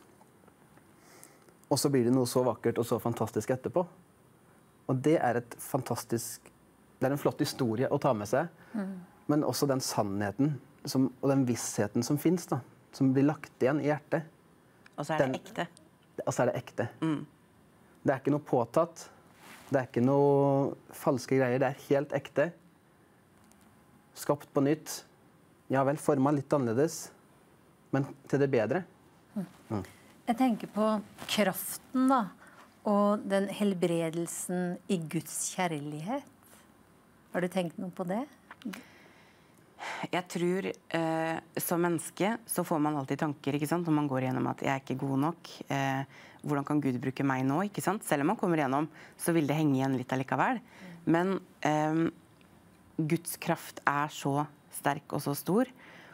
Og så blir det noe så vakkert og så fantastisk etterpå. Og det er en flott historie å ta med seg, men også den sannheten og den vissheten som finnes da, som blir lagt igjen i hjertet. Og så er det ekte. Og så er det ekte. Det er ikke noe påtatt. Det er ikke noe falske greier, det er helt ekte. Skapt på nytt. Ja vel, formet litt annerledes, men til det bedre. Jeg tenker på kraften da, og den helbredelsen i Guds kjærlighet. Har du tenkt noe på det? Jeg tror som menneske så får man alltid tanker, ikke sant? Når man går gjennom at jeg er ikke god nok. Hvordan kan Gud bruke meg nå, ikke sant? Selv om man kommer gjennom, så vil det henge igjen litt allikevel. Men Guds kraft er så sterk og så stor.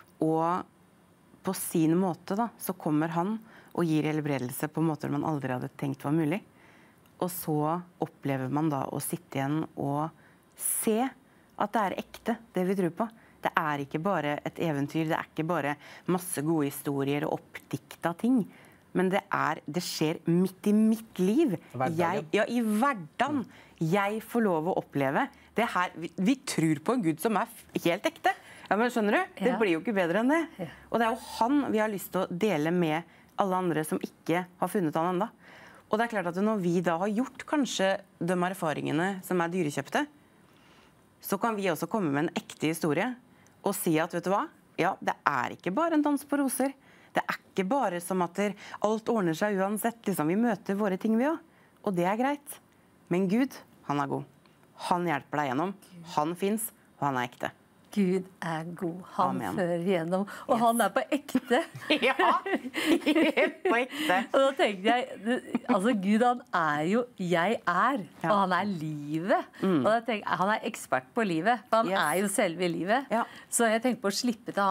Og på sin måte da, så kommer han og gir helbredelse på måter man aldri hadde tenkt var mulig. Og så opplever man da å sitte igjen og se at det er ekte, det vi tror på. Det er ikke bare et eventyr, det er ikke bare masse gode historier og oppdikta ting. Men det skjer midt i mitt liv. I hverdagen. Jeg får lov å oppleve det her. Vi tror på en Gud som er helt ekte. Ja, men skjønner du? Det blir jo ikke bedre enn det. Og det er jo han vi har lyst til å dele med alle andre som ikke har funnet han enda. Og det er klart at når vi da har gjort kanskje de erfaringene som er dyrekjøpte, så kan vi også komme med en ekte historie og si at, vet du hva? Ja, det er ikke bare en dans på roser. Det er ikke bare som at alt ordner seg uansett. Liksom, vi møter våre ting vi også. Og det er greit. Men Gud, han er god. Han hjelper deg gjennom. Han finnes, og han er ekte. Gud er god. Han Amen. fører gjennom. Og han er på ekte. Ja, helt på ekte. Og da tenkte jeg, altså Gud han er jo, jeg er, og han er livet. Og da tenkte jeg, han er ekspert på livet, for han er jo selve livet. Så jeg tenkte på å slippe til han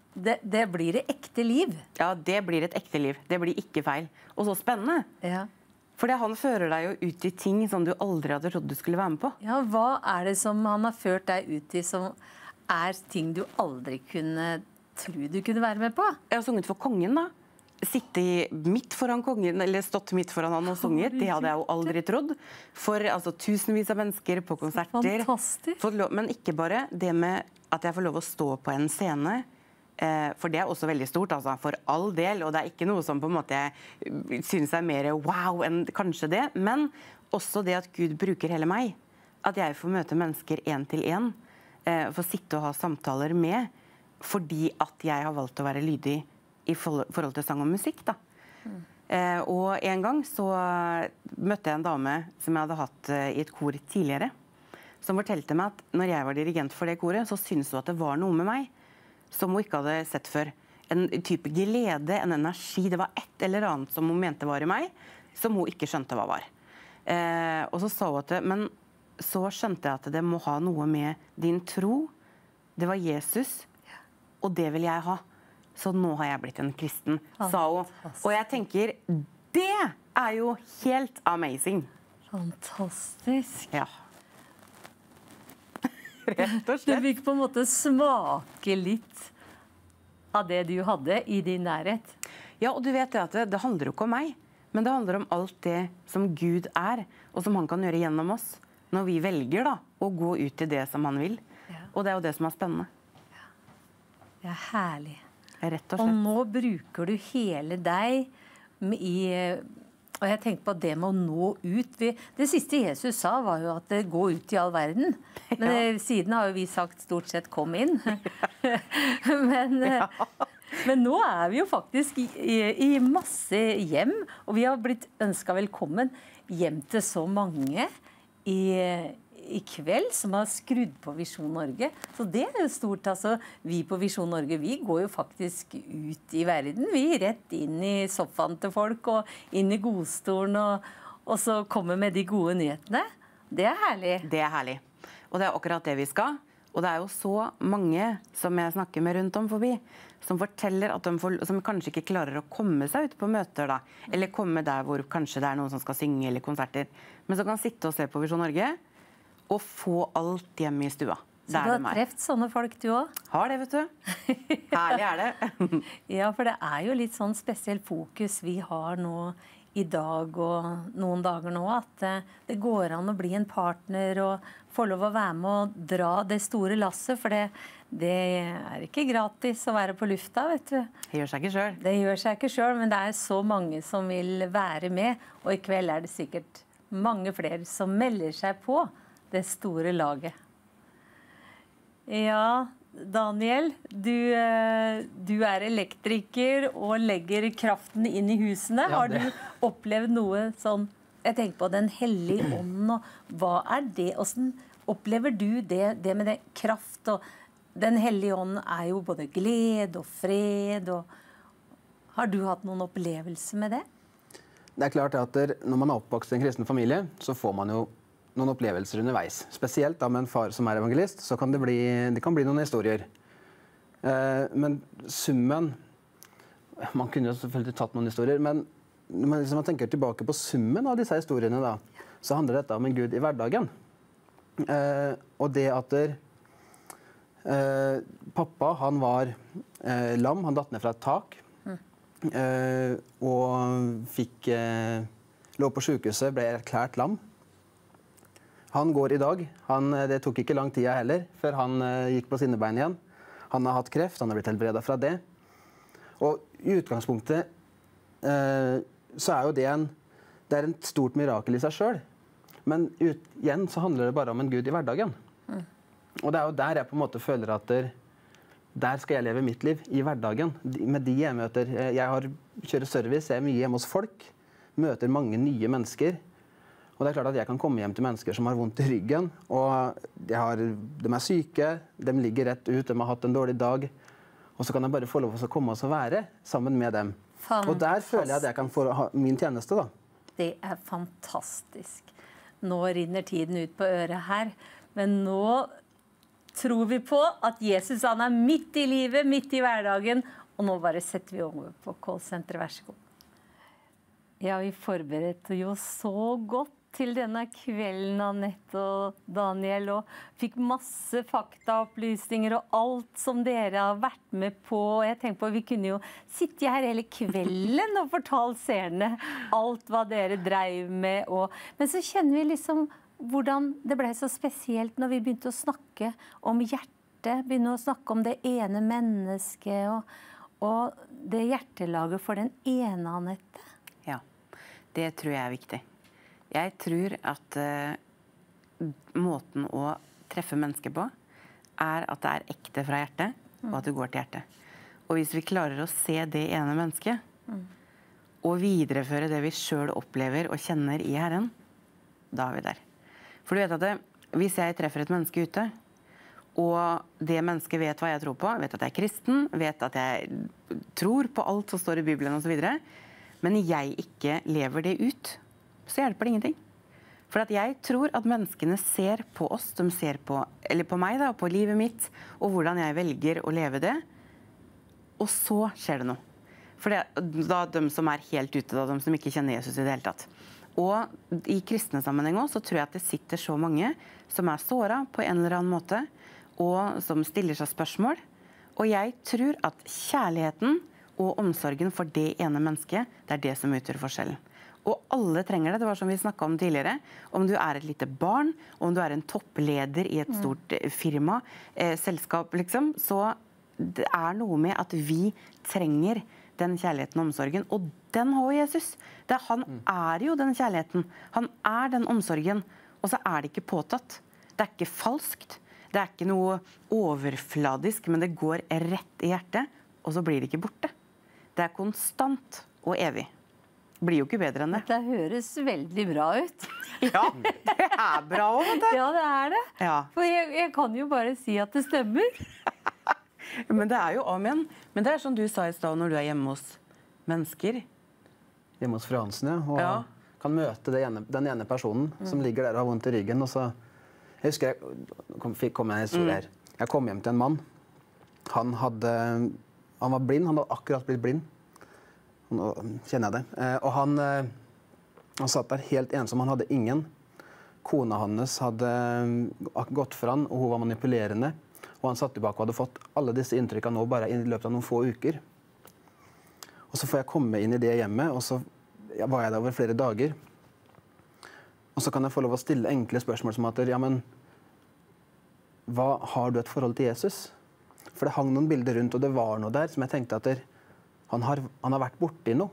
det blir det ekte liv. Ja, det blir et ekte liv. Det blir ikke feil. Og så spennende. Ja. For han fører deg jo ut i ting som du aldri hadde trodd du skulle være med på. Ja, hva er det som han har ført deg ut i som er ting du aldri kunne tro du kunne være med på? Jeg har sunget for kongen, da. Midt foran kongen, eller stått midt foran han og sunget, det hadde jeg jo aldri trodd. For altså, tusenvis av mennesker på konserter. Fantastisk. Men ikke bare det med at jeg får lov å stå på en scene. For det er også veldig stort, altså, for all del. Og det er ikke noe som på en måte jeg synes er mer wow enn kanskje det. Men også det at Gud bruker hele meg. At jeg får møte mennesker en til en. Får sitte og ha samtaler med. Fordi at jeg har valgt å være lydig i forhold til sang og musikk, da. Og en gang så møtte jeg en dame som jeg hadde hatt i et kor tidligere, som fortalte meg at når jeg var dirigent for det koret, så syntes hun at det var noe med meg som hun ikke hadde sett før. En type glede, en energi. Det var et eller annet som hun mente var i meg, som hun ikke skjønte hva var. Og så sa hun at men så skjønte jeg at det må ha noe med din tro. Det var Jesus, og det vil jeg ha. Så nå har jeg blitt en kristen, sa hun. Og jeg tenker, det er jo helt amazing. Fantastisk. Ja. Rett og Du slett. fikk på en måte smake litt av det du hadde i din nærhet. Ja, og du vet det at det handler jo ikke om meg, men det handler om alt det som Gud er, og som han kan gjøre gjennom oss, når vi velger da, å gå ut i det som han vil. Ja. Og det er jo det som er spennende. Det er herlig. Rett og Og slett. nå bruker du hele deg og jeg tenker på det med å nå ut. Det siste Jesus sa var jo at det går ut i all verden. Men siden har jo vi sagt stort sett kom inn. Men nå er vi jo faktisk i masse hjem, og vi har blitt ønsket velkommen hjem til så mange i kveld som har skrudd på Visjon Norge. Så det er jo stort. Altså, vi på Visjon Norge, vi går jo faktisk ut i verden. Vi rett inn i sofaen til folk og inn i godstolen og så kommer med de gode nyhetene. Det er herlig. Det er herlig. Og det er akkurat det vi skal. Og det er jo så mange som jeg snakker med rundt om forbi, som forteller at som kanskje ikke klarer å komme seg ut på møter da, eller komme der hvor kanskje det er noen som skal synge eller konserter, men som kan sitte og se på Visjon Norge, og få alt hjemme i stua. Så du har treft sånne folk du også? Har det, vet du. Herlig er det. Ja, for det er jo litt sånn spesiell fokus vi har nå i dag og noen dager nå, at det går an å bli en partner og få lov å være med og dra det store lasset, for det er ikke gratis å være på lufta, vet du. Det gjør seg ikke selv. Det gjør seg ikke selv, men det er så mange som vil være med, og i kveld er det sikkert mange flere som melder seg på det store laget. Ja, Daniel, du er elektriker og legger kraften inn i husene. Ja, Har du opplevd noe sånn, jeg tenker på Den hellige ånd, og hva er det? Hvordan opplever du det med det kraft? Og Den hellige ånd er jo både glede og fred. Har du hatt noen opplevelser med det? Det er klart at når man er oppvokst i en kristen familie, så får man jo noen opplevelser underveis. Spesielt da med en far som er evangelist, så kan det kan bli noen historier. Men summen, man kunne jo selvfølgelig tatt noen historier, men hvis man tenker tilbake på summen av disse historiene da, så handler dette om en Gud i hverdagen. Og det at pappa, han var lam, han datt ned fra et tak, og lå på sykehuset, ble erklært lam. Han går i dag. Det tok ikke lang tid heller før han gikk på sine bein igjen. Han har hatt kreft, han har blitt helbredet fra det. Og i utgangspunktet så er jo det er et stort mirakel i seg selv. Men igjen så handler det bare om en Gud i hverdagen. Og det er jo der jeg på en måte føler at der skal jeg leve mitt liv, i hverdagen. Med de jeg møter. Jeg kjører service, jeg er mye hjemme hos folk. Møter mange nye mennesker. Og det er klart at jeg kan komme hjem til mennesker som har vondt i ryggen, og de er syke, de ligger rett ut, de har hatt en dårlig dag, og så kan jeg bare få lov til å komme og være sammen med dem. Fantastisk. Og der føler jeg at jeg kan få ha min tjeneste da. Det er fantastisk. Nå rinner tiden ut på øret her, men nå tror vi på at Jesus han midt i livet, midt i hverdagen. Og nå bare setter vi over på callsenteret, vær så god. Ja, vi forberedte jo så godt til denne kvelden, Anette og Daniel, og fikk masse faktaopplysninger og alt som dere har vært med på. Jeg tenker på, vi kunne jo sitte her hele kvelden og fortalt seerne alt hva dere drev med. Men så kjenner vi liksom hvordan det ble så spesielt når vi begynte å snakke om hjertet, begynte å snakke om det ene mennesket og det hjertelaget for den ene, Anette. Ja, det tror jeg viktig. Jeg tror at måten å treffe mennesker på at det ekte fra hjertet, og at det går til hjertet. Og hvis vi klarer å se det ene mennesket, og videreføre det vi selv opplever og kjenner i Herren, da vi der. For du vet at hvis jeg treffer et menneske ute, og det mennesket vet hva jeg tror på, vet at jeg kristen, vet at jeg tror på alt som står i Bibelen og så videre, men jeg ikke lever det ut, så hjelper det ingenting. For at jeg tror at menneskene ser på oss, de ser på meg da, på livet mitt, og hvordan jeg velger å leve det, og så skjer det noe. For det da de som helt ute, da, de som ikke kjenner Jesus i det hele tatt. Og i kristne sammenheng også, så tror jeg at det sitter så mange som såret på en eller annen måte, og som stiller seg spørsmål. Og jeg tror at kjærligheten og omsorgen for det ene mennesket, det det som utgjør forskjellen. Og alle trenger det. Det var som vi snakket om tidligere. Om du et lite barn, om du en toppleder i et stort firma, selskap liksom, så det noe med at vi trenger den kjærligheten og omsorgen. Og den har Jesus. Han jo den kjærligheten. Han den omsorgen. Og så det ikke påtatt. Det ikke falskt. Det ikke noe overfladisk, men det går rett i hjertet, og så blir det ikke borte. Det konstant og evig. Blir jo ikke bedre enn det. Det høres veldig bra ut. Ja, det bra også. Ja, det det. Ja. For jeg kan jo bare si at det stemmer. Men det jo amen. Men det som du sa i sted når du hjemme hos mennesker. Hjemme hos fru Hansen, ja. Og kan møte den ene personen som ligger der og har vondt i ryggen. Og så, jeg husker jeg kom en historie her. Jeg kom hjem til en mann. Han var blind, han hadde akkurat blitt blind. Nå kjenner jeg det. Og han satt der helt ensom, han hadde ingen. Kona hans hadde gått for han, og hun var manipulerende. Og han satt tilbake og hadde fått alle disse inntrykkene nå bare i løpet av noen få uker. Og så får jeg komme inn i det hjemmet, og så var jeg der over flere dager. Og så kan jeg få lov å stille enkle spørsmål som at, ja, men hva har du et forhold til Jesus? For det hang noen bilder rundt, og det var noe der som jeg tenkte at han har vært borti noe.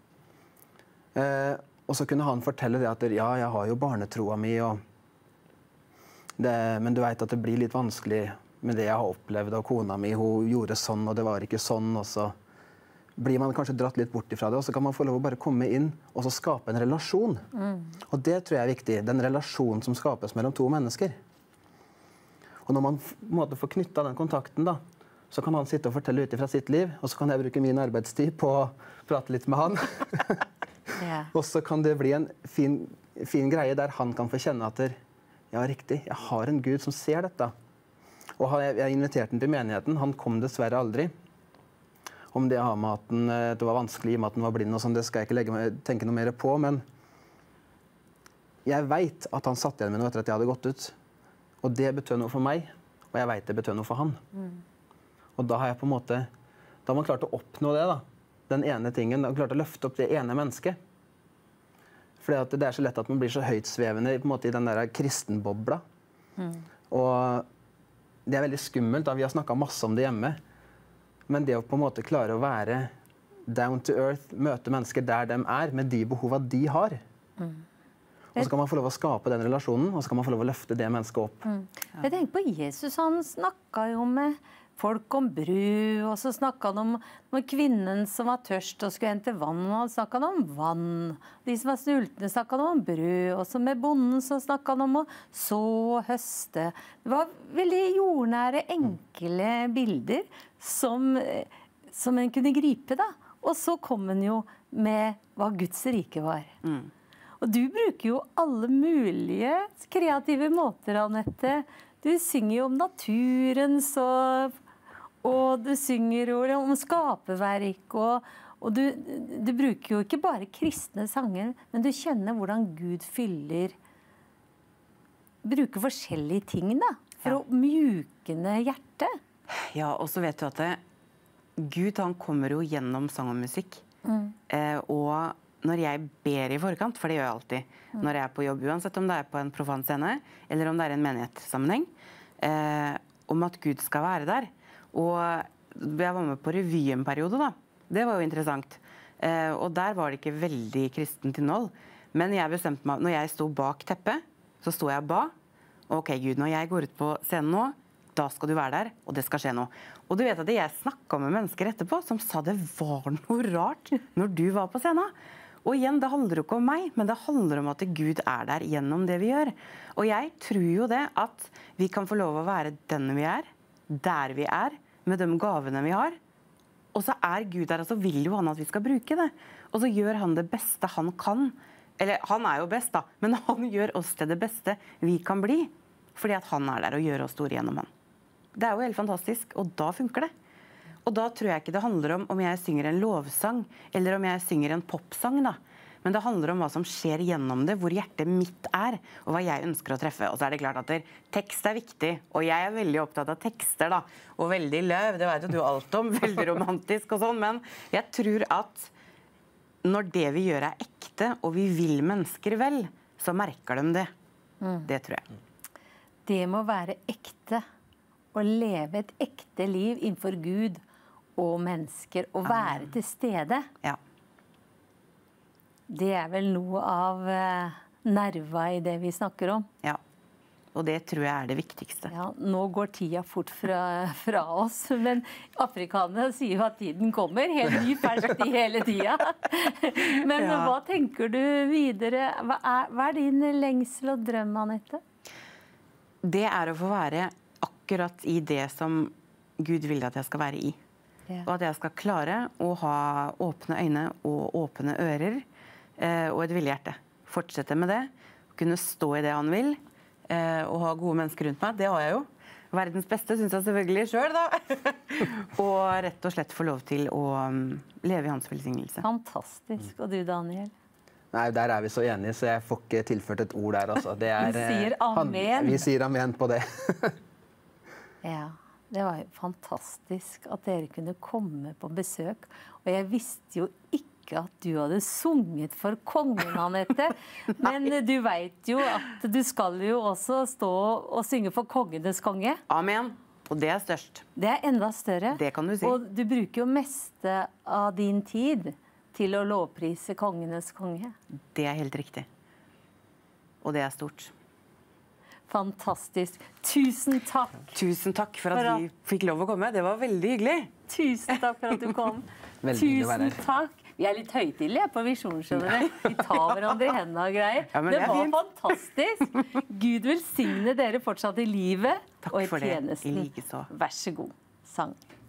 Og så kunne han fortelle det at ja, jeg har jo barnetroa mi, men du vet at det blir litt vanskelig med det jeg har opplevd, og kona mi, hun gjorde sånn, og det var ikke sånn, og så blir man kanskje dratt litt bort ifra det, og så kan man få lov å bare komme inn og så skape en relasjon. Og det tror jeg viktig, den relasjonen som skapes mellom to mennesker. Og når man på en måte får knyttet den kontakten da, så kan han sitte og fortelle ut fra sitt liv, og så kan jeg bruke min arbeidstid på å prate litt med han. Og så kan det bli en fin greie der han kan få kjenne at ja, riktig, jeg har en Gud som ser dette. Og jeg inviterte han til menigheten, han kom dessverre aldri. Om det har med at det var vanskelig, med at han var blind og sånn, det skal jeg ikke tenke noe mer på, men jeg vet at han satt igjen med noe etter at jeg hadde gått ut. Og det betød noe for meg, og jeg vet det betød noe for han. Og da har jeg på en måte, da har man klart å oppnå det da, den ene tingen, da har man klart å løfte opp det ene mennesket. Fordi det så lett at man blir så høytsvevende på en måte, i den der kristenbobla. Og det veldig skummelt, da vi har snakket masse om det hjemme. Men det å på en måte klare å være down to earth, møte mennesker der de med de behovene de har. Og så kan man få lov å skape den relasjonen, og så kan man få lov å løfte det mennesket opp. Jeg tenker på Jesus, han snakket jo med folk om bru, og så snakket han om kvinnen som var tørst og skulle hente vann, og han snakket om vann. De som var sultne snakket han om brød, og så med bonden så snakket han om å så og høste. Det var veldig jordnære, enkle bilder som en kunne gripe da. Og så kom han jo med hva Guds rike var. Og du bruker jo alle mulige kreative måter, Anette. Du synger jo om naturen, og du synger jo om skaperverk, og du bruker jo ikke bare kristne sanger, men du kjenner hvordan Gud bruker forskjellige ting da, for å mjukne hjertet. Ja, og så vet du at Gud, han kommer jo gjennom sang og musikk. Og når jeg ber i forkant, for det gjør jeg alltid, når jeg er på jobb, uansett om det er på en profan scene, eller om det er en menighetssammenheng, om at Gud skal være der. Og jeg var med på revy en periode da. Det var jo interessant. Og der var det ikke veldig kristent innhold. Men jeg bestemte meg, når jeg sto bak teppet, så sto jeg og ba. Ok, Gud, når jeg går ut på scenen nå, da skal du være der, og det skal skje noe. Og du vet at jeg snakket med mennesker etterpå som sa det var noe rart når du var på scenen. Og igjen, det handler ikke om meg, men det handler om at Gud er der gjennom det vi gjør. Og jeg tror jo det at vi kan få lov å være den vi er, der vi er, med de gavene vi har. Og så er Gud der, og så vil jo han at vi skal bruke det. Og så gjør han det beste han kan. Eller han er jo best da, men han gjør oss til det beste vi kan bli. Fordi at han er der og gjør oss store gjennom han. Det er jo helt fantastisk, og da funker det. Og da tror jeg ikke det handler om jeg synger en lovsang, eller om jeg synger en popsang da. Men det handler om hva som skjer gjennom det, hvor hjertet mitt er, og hva jeg ønsker å treffe. Og så er det klart at tekst er viktig, og jeg er veldig opptatt av tekster da, og veldig løv, det vet jo du alt om, veldig romantisk og sånn, men jeg tror at når det vi gjør er ekte, og vi vil mennesker vel, så merker de det. Det tror jeg. Det må være ekte, å leve et ekte liv innenfor Gud og mennesker, og være til stede. Ja. Det er vel noe av nerva i det vi snakker om. Ja, og det tror jeg er det viktigste. Ja, nå går tida fort fra oss, men afrikanerne sier jo at tiden kommer, helt ny fersk i hele tida. Men hva tenker du videre? Hva er din lengsel og drøm, Anette? Det er å få være akkurat i det som Gud vil at jeg skal være i. Ja. Og at jeg skal klare å ha åpne øyne og åpne ører, og et villig hjerte. Fortsette med det, kunne stå i det han vil, og ha gode mennesker rundt meg. Det har jeg jo. Verdens beste synes jeg selvfølgelig selv da. Og rett og slett få lov til å leve i hans velsignelse. Fantastisk. Og du, Daniel? Nei, der er vi så enige, så jeg får ikke tilført et ord der. Altså. Det er, vi sier amen. Vi sier amen på det. Ja, det var jo fantastisk at dere kunne komme på besøk. Og jeg visste jo ikke at du hadde sunget for kongen, Anette. Men du vet jo at du skal jo også stå og synge for kongenes konge. Amen. Og det er størst. Det er enda større. Det kan du si. Og du bruker jo meste av din tid til å lovprise kongenes konge. Det er helt riktig. Og det er stort. Fantastisk. Tusen takk. Tusen takk for at vi fikk lov å komme. Det var veldig hyggelig. Tusen takk for at du kom. Tusen takk. Vi er litt høytidelige på Visjon, skjønner du. Vi tar hverandre i hendene og greier. Ja, det var fantastisk. Gud velsigne dere fortsatt i livet takk og i for tjenesten. Det. I like så. Vær så god. Sang.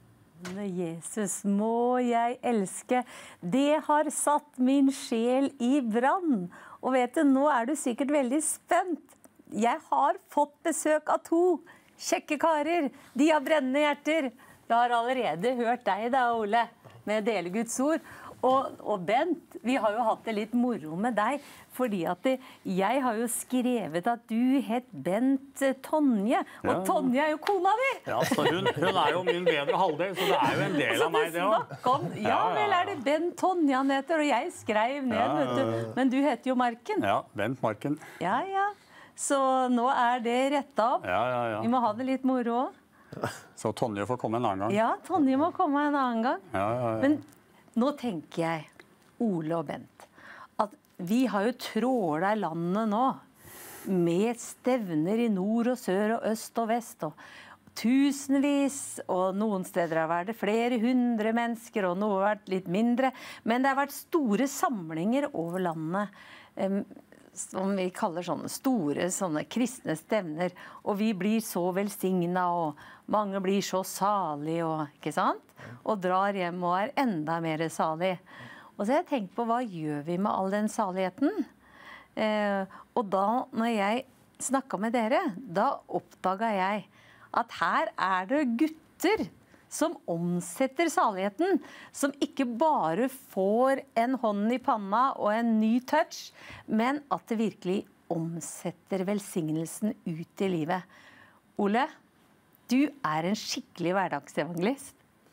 Jesus må jeg elske, det har satt min sjel i brann. Og vet du, nå er du sikkert veldig spent. Jeg har fått besøk av 2 kjekke karer. De har brennende hjerter. Jeg har allerede hørt deg da, Ole, med å dele Guds ord. Og Bent, vi har jo hatt det litt moro med deg, fordi at jeg har jo skrevet at du het Bent Tonje, og Tonje er jo kona di! Ja, så hun er jo min bedre halvdel, så det er jo en del av meg, det også. Ja, vel er det Bent Tonje han heter, og jeg skrev ned, vet du. Men du heter jo Marken. Ja, Bent Marken. Ja, ja. Så nå er det rettet opp. Ja. Vi må ha det litt moro også. Så Tonje får komme en annen gang. Ja, Tonje må komme en annen gang. Ja. Men nå tenker jeg, Ole og Bent, at vi har jo trålet landet nå, med stevner i nord og sør og øst og vest, og tusenvis, og noen steder har vært flere 100 mennesker, og noe har vært litt mindre. Men det har vært store samlinger over landet, som vi kaller sånne store, sånne kristne stevner. Og vi blir så velsignet, og mange blir så salige, og, ikke sant? Og drar hjem og er enda mer salig. Og så har jeg tenkt på, hva gjør vi med all den saligheten? Og da, når jeg snakket med dere, da oppdaget jeg at her er det gutter som omsetter saligheten, som ikke bare får en hånd i panna og en ny touch, men at det virkelig omsetter velsignelsen ut i livet. Ole, du er en skikkelig hverdagsevangelist.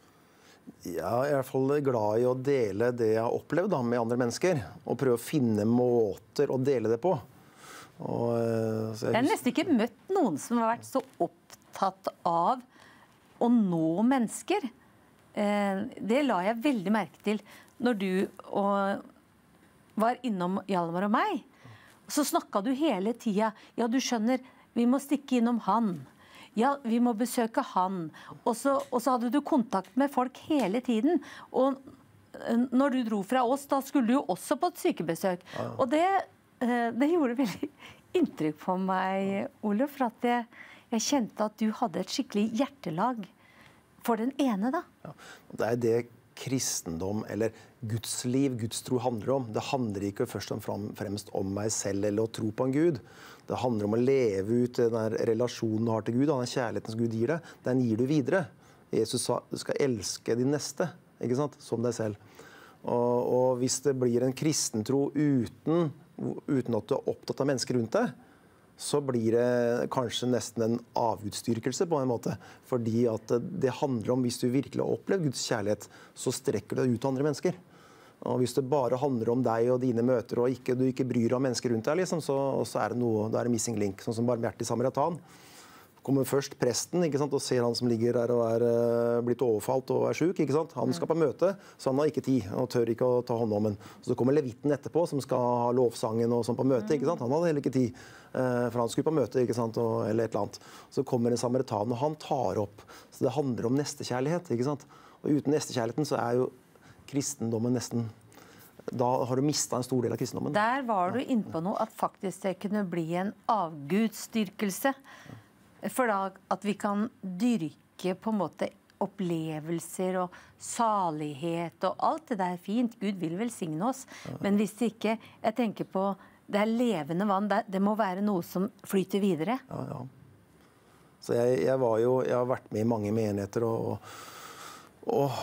Ja, jeg er i hvert fall glad i å dele det jeg har opplevd da, med andre mennesker, og prøve å finne måter å dele det på. Jeg har nesten ikke møtt noen som har vært så opptatt av å nå mennesker. Det la jeg veldig merke til når du var innom Hjalmar og meg. Så snakket du hele tiden. Ja, du skjønner, vi må stikke innom han. Ja, vi må besøke han. Og så hadde du kontakt med folk hele tiden. Og når du dro fra oss, da skulle du jo også på et sykebesøk. Ja. Og det gjorde veldig inntrykk på meg, Ole, for at jeg kjente at du hadde et skikkelig hjertelag for den ene, da. Ja, det er det kristendom, eller gudsliv, gudstro handler om. Det handler ikke først og fremst om meg selv eller å tro på en Gud. Det handler om å leve ut den relasjonen du har til Gud, den kjærligheten som Gud gir deg. Den gir du videre. Jesus sa, du skal elske din neste, ikke sant? Som deg selv. Og hvis det blir en kristentro uten at du er opptatt av mennesker rundt deg, så blir det kanskje nesten en avgudsdyrkelse på en måte. Fordi at det handler om, hvis du virkelig har opplevd Guds kjærlighet, så strekker du deg ut til andre mennesker. Og hvis det bare handler om deg og dine møter, og du ikke bryr deg om mennesker rundt deg, liksom, så er det missing link, sånn som barmhjertig samaritan. Kommer først presten, ikke sant, og ser han som ligger der og er blitt overfalt og er syk, ikke sant? Han skal på møte, så han har ikke tid og tør ikke å ta hånd om den. Så kommer levitten etterpå, som skal ha lovsangen og sånn på møte, ikke sant? Han hadde heller ikke tid, for han skulle på møte, ikke sant, eller et eller annet. Så kommer en samaritan, og han tar opp. Så det handler om nestekjærlighet, ikke sant? Og uten nestekjærligheten så er jo kristendommen nesten... Da har du mistet en stor del av kristendommen. Der var du inne på noe, at faktisk det kunne bli en avgudsdyrkelse. For da at vi kan dyrke på en måte opplevelser og salighet og alt det der fint. Gud vil velsigne oss. Men hvis det ikke, jeg tenker på, det er levende vann, det må være noe som flyter videre. Ja, ja. Så jeg har vært med i mange menigheter, og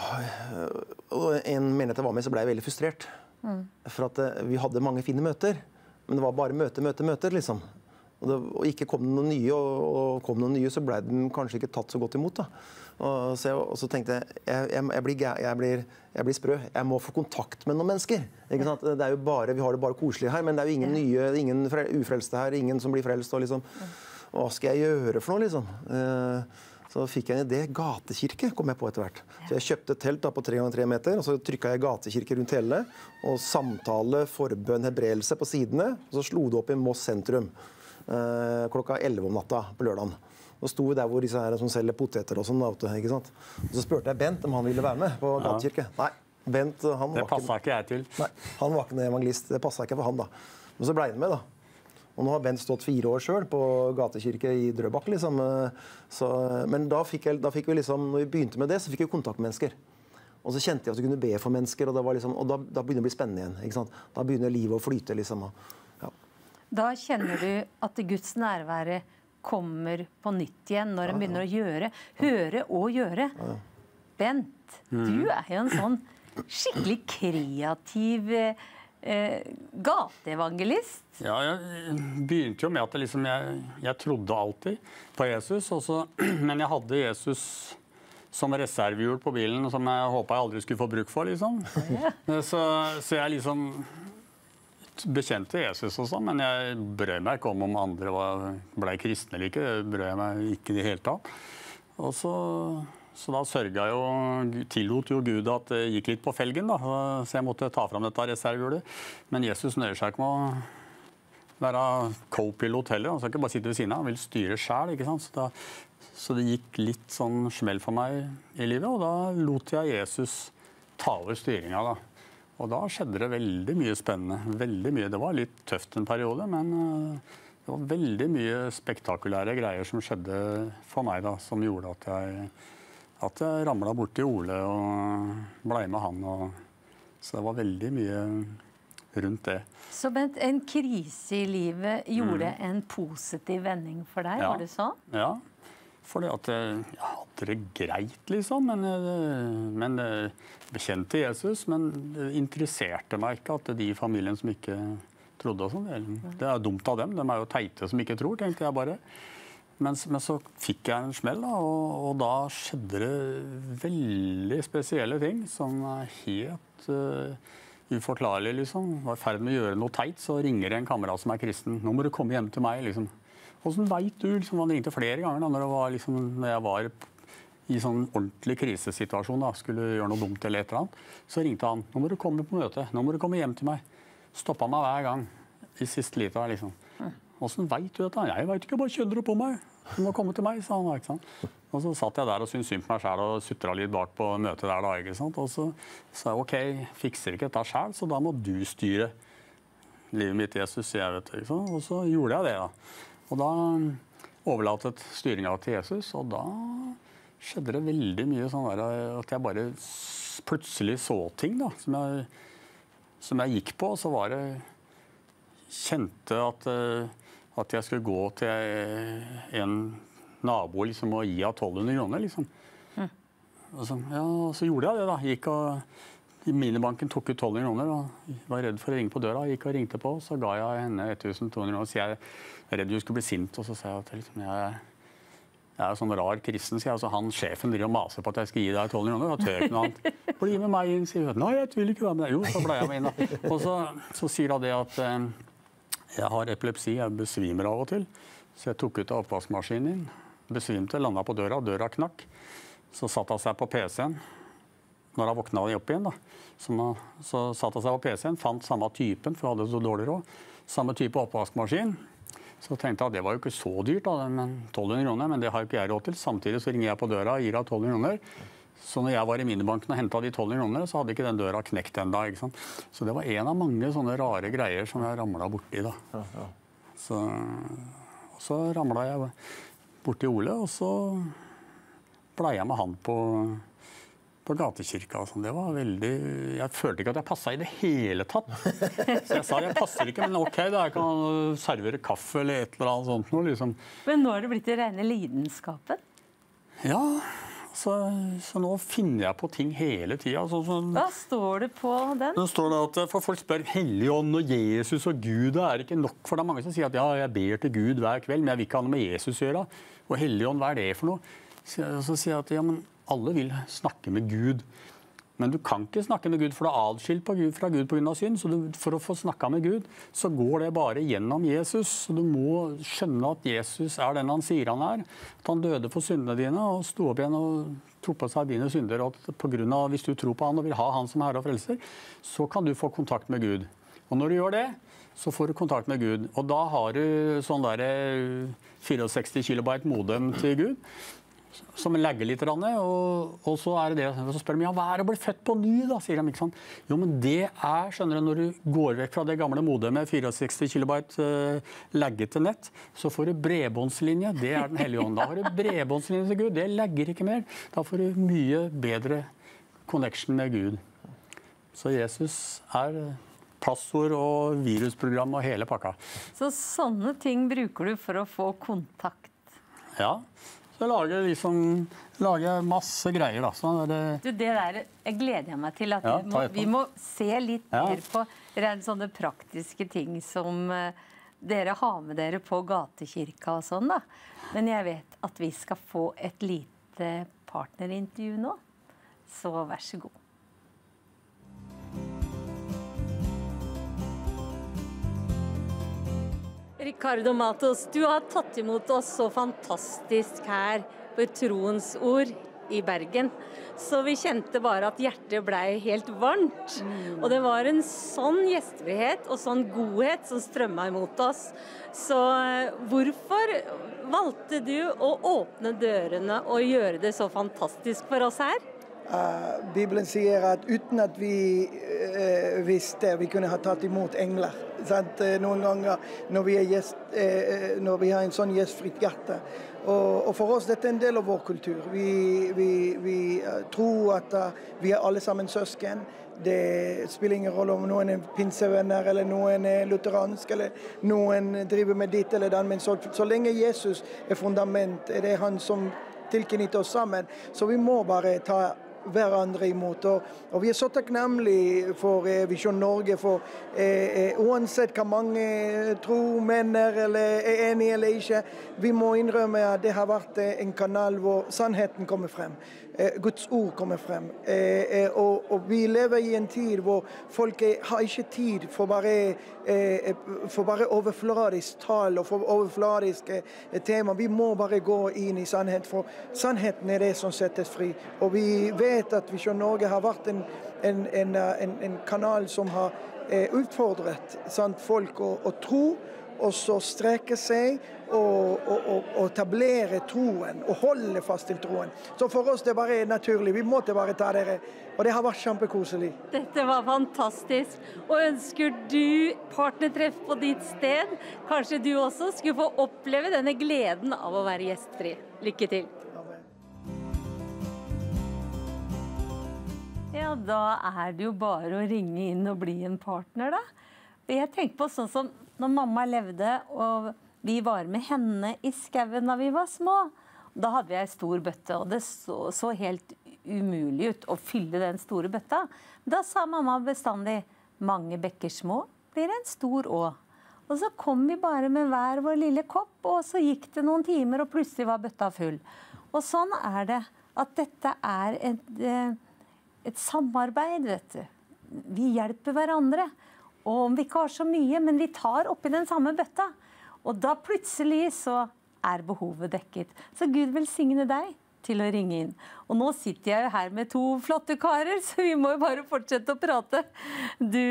en menighet jeg var med, så ble jeg veldig frustrert. For at vi hadde mange fine møter, men det var bare møter, liksom. Og ikke kom det noen nye, og kom det noen nye, så ble den kanskje ikke tatt så godt imot. Da. Og så tenkte jeg blir sprø. Jeg må få kontakt med noen mennesker. Ikke sant? Det er jo bare, vi har det bare koselig her, men det er jo ingen nye, ingen ufrelste her, ingen som blir frelst. Og liksom, hva skal jeg gjøre for noe, liksom? Så fikk jeg en idé. Gatekirke kom jeg på etter hvert. Så jeg kjøpte et telt da, på 3 ganger 3 meter, og så trykket jeg gatekirke rundt hele, og samtale, forbønn, hebreelse på sidene, og så slo det opp i Moss sentrum. Klokka 11 om natta på lørdagen. Og sto vi der hvor disse her som selger poteter og sånn, ikke sant? Og så spurte jeg Bent om han ville være med på gatekirke. Nei, Bent, han var det passet ikke jeg til. Nei, han var ikke en evangelist. Det passet ikke for han da. Men så ble han med da. Og nå har Bent stått 4 år selv på gatekirke i Drøbak, liksom. Men da fikk vi liksom, når vi begynte med det, så fikk vi kontaktmennesker. Og så kjente jeg at vi kunne be for mennesker, og, da begynner det å bli spennende igjen, ikke sant? Da begynner livet å flyte, liksom. Ja. Da kjenner du at Guds nærvære kommer på nytt igjen, når en begynner å høre og gjøre. Ja. Bent, du er jo en sånn skikkelig kreativ gateevangelist. Ja, jeg begynte jo med at jeg trodde alltid på Jesus, men jeg hadde Jesus som reservehjul på bilen, som jeg håpet jeg aldri skulle få bruk for, liksom. Så jeg liksom bekjente Jesus og sånn, men jeg brød meg ikke om andre ble kristne eller ikke. Det brød jeg meg ikke i det hele tatt. Og så da tillot jo Gud at det gikk litt på felgen, da. Så jeg måtte ta fram dette reservehjulet. Men Jesus nøyer seg ikke med å være co-pilot heller. Han skal ikke bare sitte ved siden av, han vil styre selv, ikke sant? Så det gikk litt sånn smell for meg i livet, og da lot jeg Jesus ta over styringen, da. Og da skjedde det veldig mye spennende. Veldig mye. Det var litt tøft en periode, men det var veldig mye spektakulære greier som skjedde for meg, da, som gjorde at jeg ramlet bort til Ole og ble med han. Så det var veldig mye rundt det. Så Bent, en krise i livet gjorde en positiv vending for deg, var det sånn? Ja, fordi at jeg hadde det greit, liksom. Men bekjente Jesus, men det interesserte meg ikke at de familiene som ikke trodde og sånn, det er dumt av dem. De er jo teite som ikke tror, tenkte jeg bare. Men så fikk jeg en smell, da, og da skjedde det veldig spesielle ting som er helt uforklarlige, liksom. Jeg var i ferd med å gjøre noe teit, så ringer en kamerat som er kristen. Nå må du komme hjem til meg, liksom. Hvordan vet du? Liksom, han ringte flere ganger da, når jeg var i sånn ordentlig krisesituasjon, da, skulle gjøre noe dumt eller et eller annet. Så ringte han. Nå må du komme på møte. Nå må du komme hjem til meg. Stoppet meg hver gang. I siste lita, liksom. Hvordan vet du dette? Jeg vet ikke, bare kjønner du på meg. Du må komme til meg, sa han. Ikke sant? Og så satt jeg der og syntes synd på meg selv og sutret litt bak på møtet der da, ikke sant? Og så sa jeg, ok, fikser ikke dette selv, så da må du styre livet mitt, Jesus, jeg vet det, ikke sant? Og så gjorde jeg det da. Og da overlatet styringen til Jesus, og da skjedde det veldig mye sånn der at jeg bare plutselig så ting da, som jeg gikk på, og så var det kjente at jeg skulle gå til en nabo liksom, og gi av 1200 kroner. Liksom. Og så gjorde jeg det. Da. Gikk i minibanken tok ut 1200 kroner og var redd for å ringe på døra. Gikk og ringte på, så ga jeg henne 1200 kroner. Så jeg var redd hun skulle bli sint, og så sa jeg at liksom, jeg er sånn rar kristen, sier jeg. Altså, han sjefen driver og maser på at jeg skal gi deg 1200 kroner. Da tør jeg ikke noe annet. Bli med meg inn, sier hun. Nei, jeg vil ikke være med deg. Jo, så ble jeg med inn. Da. Og så sier hun det at jeg har epilepsi, jeg besvimer av og til. Så jeg tok ut av oppvaskmaskinen din, besvimte, landet på døra knakk. Så satt han seg på PC-en. Når han våkna opp igjen, da. Så satt han seg på PC-en, fant samme typen, for jeg hadde så dårlig råd. Samme type oppvaskmaskin. Så tenkte jeg at det var jo ikke så dyrt, da, men 1200 kroner, men det har jo ikke jeg råd til. Samtidig så ringer jeg på døra og gir av 1200 kroner. Så når jeg var i minibanken og hentet de 1200 kroner, så hadde ikke den døra knekt enda, ikke sant? Så det var en av mange sånne rare greier som jeg ramlet borti da. Så ramlet jeg borti Ole, og så ble jeg med han på gatekirka. Det var veldig... Jeg følte ikke at jeg passet i det hele tatt. Så jeg sa, jeg passer ikke, men ok, da jeg kan servere kaffe eller et eller annet sånt. Liksom. Men nå har det blitt det rene lidenskapen? Ja, så nå finner jeg på ting hele tiden. Hva står det på den? Nå står det at for folk spør Helligånd og Jesus og Gud, det er ikke nok. For det er mange som sier at ja, jeg ber til Gud hver kveld, men jeg vil ikke ha noe med Jesus å gjøre. Og Helligånd, hva er det for noe? Så sier jeg at ja, men alle vil snakke med Gud. Men du kan ikke snakke med Gud, for du er adskilt fra Gud på grunn av synd. Så for å få snakket med Gud, så går det bare gjennom Jesus. Så du må skjønne at Jesus er den han sier han er. At han døde for syndene dine og sto opp igjen og tok på seg dine synder. Og at på grunn av, hvis du tror på han og vil ha han som herre og frelser, så kan du få kontakt med Gud. Og når du gjør det, så får du kontakt med Gud. Og da har du sånn der 64 kilobyte modem til Gud, som legger litt, og så er det det. Så spør de, ja, hva er det å bli født på ny, da, sier de, ikke sant? Jo, men det er, skjønner du, når du går vekk fra det gamle modemet med 64 kilobyte legget til nett, så får du bredbåndslinje, det er den hellige ånd. Da har du bredbåndslinje til Gud, det legger ikke mer. Da får du mye bedre connection med Gud. Så Jesus er passord og virusprogram og hele pakka. Så sånne ting bruker du for å få kontakt? Ja. Så lager jeg masse greier, da. Så det der jeg gleder meg til at vi må se litt mer på sånne praktiske ting som dere har med dere på gatekirka og sånn, da. Men jeg vet at vi skal få et lite partnerintervju nå. Så vær så god. Ricardo Matos, du har tatt imot oss så fantastisk her på Troens ord i Bergen. Så vi kjente bare at hjertet ble helt varmt. Og det var en sånn gjestfrihet og sånn godhet som strømmet imot oss. Så hvorfor valgte du å åpne dørene og gjøre det så fantastisk for oss her? Bibelen sier at uten at vi visste vi kunne ha tatt imot engler. Sant? Noen ganger når vi, når vi har en sånn gjestfritt hjerte. Og for oss dette er en del av vår kultur. Vi tror at vi er alle sammen søsken. Det spiller ingen rolle om noen er pinsevenner, eller noen er lutheransk, eller noen driver med ditt eller datt. Men så lenge Jesus er fundament, er det han som tilknytter oss sammen. Så vi må bare ta hverandre imot. Og vi er så takknemlige for Visjon Norge, for uansett hva mange tror, mener, eller er enige eller ikke, vi må innrømme at det har vært en kanal hvor sannheten kommer frem. Guds ord kommer frem. Og vi lever i en tid hvor folk har ikke tid for bare overfladisk tall og for overfladiske tema. Vi må bare gå inn i sannhet, for sannheten er det som settes fri. Og vi vet at Visjon Norge har vært en kanal som har utfordret folk å tro, og så strekke seg og etablere troen, og holde fast til troen. Så for oss det bare er naturlig. Vi måtte bare ta dere, og det har vært kjempekoselig. Dette var fantastisk. Og ønsker du partnertreff på ditt sted, kanskje du også skulle få oppleve denne gleden av å være gjestfri. Lykke til. Ja, da er det jo bare å ringe inn og bli en partner, da. Jeg tenker på sånn som når mamma levde, og vi var med henne i skauen da vi var små. Da hadde vi en stor bøtte, og det så helt umulig ut å fylle den store bøtta. Da sa mamma bestandig, mange bekker små blir en stor å. Og så kom vi bare med hver vår lille kopp, og så gikk det noen timer, og plutselig var bøtta full. Og sånn er det, at dette er et samarbeid, vet du. Vi hjelper hverandre. Og om vi ikke har så mye, men vi tar oppi den samme bøtta. Og da plutselig så er behovet dekket. Så Gud velsigne deg til å ringe inn. Og nå sitter jeg jo her med to flotte karer, så vi må jo bare fortsette å prate. Du,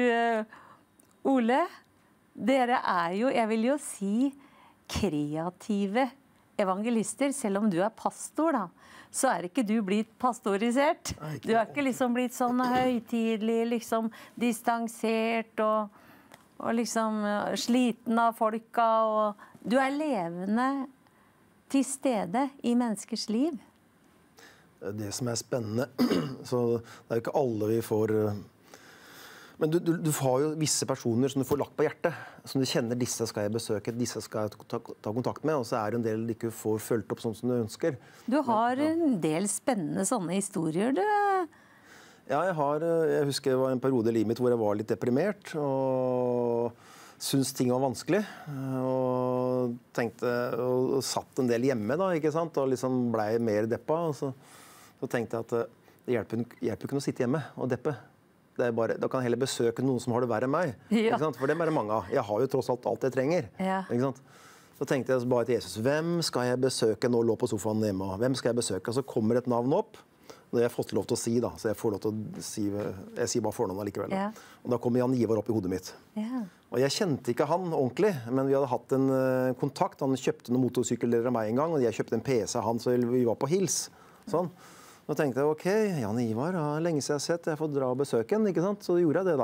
Ole, dere er jo, jeg vil jo si, kreative evangelister, selv om du er pastor da. Så er ikke du blitt pastorisert. Du er ikke liksom blitt sånn høytidelig, liksom distansert og liksom sliten av folka. Og du er levende til stede i menneskers liv. Det er det som er spennende. Så det er jo ikke alle vi får... Men du har jo visse personer som du får lagt på hjertet, som du kjenner, disse skal jeg besøke, disse skal jeg ta kontakt med, og så er det en del du ikke får følt opp sånn som du ønsker. Du har en del spennende sånne historier, du. Ja, jeg husker det var en periode i livet mitt hvor jeg var litt deprimert, og syntes ting var vanskelig, og tenkte, og satt en del hjemme da, ikke sant, og liksom ble mer deppa, og så tenkte jeg at det hjelper ikke noe å sitte hjemme og deppe. Da kan jeg heller besøke noen som har det verre enn meg. Ja. Ikke sant? For det er bare mange av. Jeg har jo tross alt jeg trenger. Ja. Ikke sant? Så tenkte jeg bare til Jesus, hvem skal jeg besøke? Nå lå på sofaen hjemme. Hvem skal jeg besøke? Og så kommer et navn opp. Det har jeg fått lov til å si, da. Så jeg får lov til å si, jeg sier bare fornavnet likevel. Ja. Og da kom Jan Ivar opp i hodet mitt. Ja. Og jeg kjente ikke han ordentlig, men vi hadde hatt en kontakt. Han kjøpte noen motorsykkeldeler av meg en gang, og jeg kjøpte en PC av han, så vi var på hils. Sånn. Da tenkte jeg, ok, Jan Ivar, lenge siden jeg har sett, jeg får dra og besøke han, ikke sant? Så gjorde jeg det da.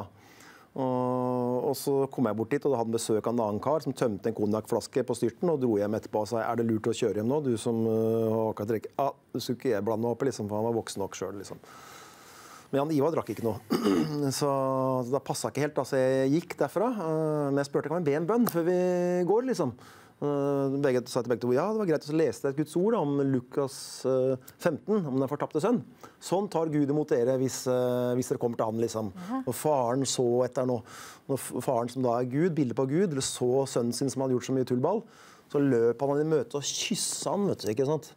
Og så kom jeg bort dit, og da hadde besøk av en annen kar som tømte en konjakflaske på styrten, og dro hjem etterpå og sa, er det lurt å kjøre hjem nå, du som har akkurat drikket? Ja, du skulle ikke jeg blande meg opp, liksom, for han var voksen nok selv, liksom. Men Jan Ivar drakk ikke noe. Så da passet ikke helt, da, så jeg gikk derfra. Men jeg spurte, kan vi be en bønn før vi går, liksom? Begge sa til begge to, ja, det var greit, og så leste jeg et Guds ord da, om Lukas 15, om den fortapte sønn. Sånn tar Gud imot dere hvis dere kommer til han, liksom. Og faren så etter noe. Når faren som da er Gud, bildet på Gud, eller så sønnen sin som hadde gjort så mye tullball, så løp han i møte og kysset han, vet du, ikke sant?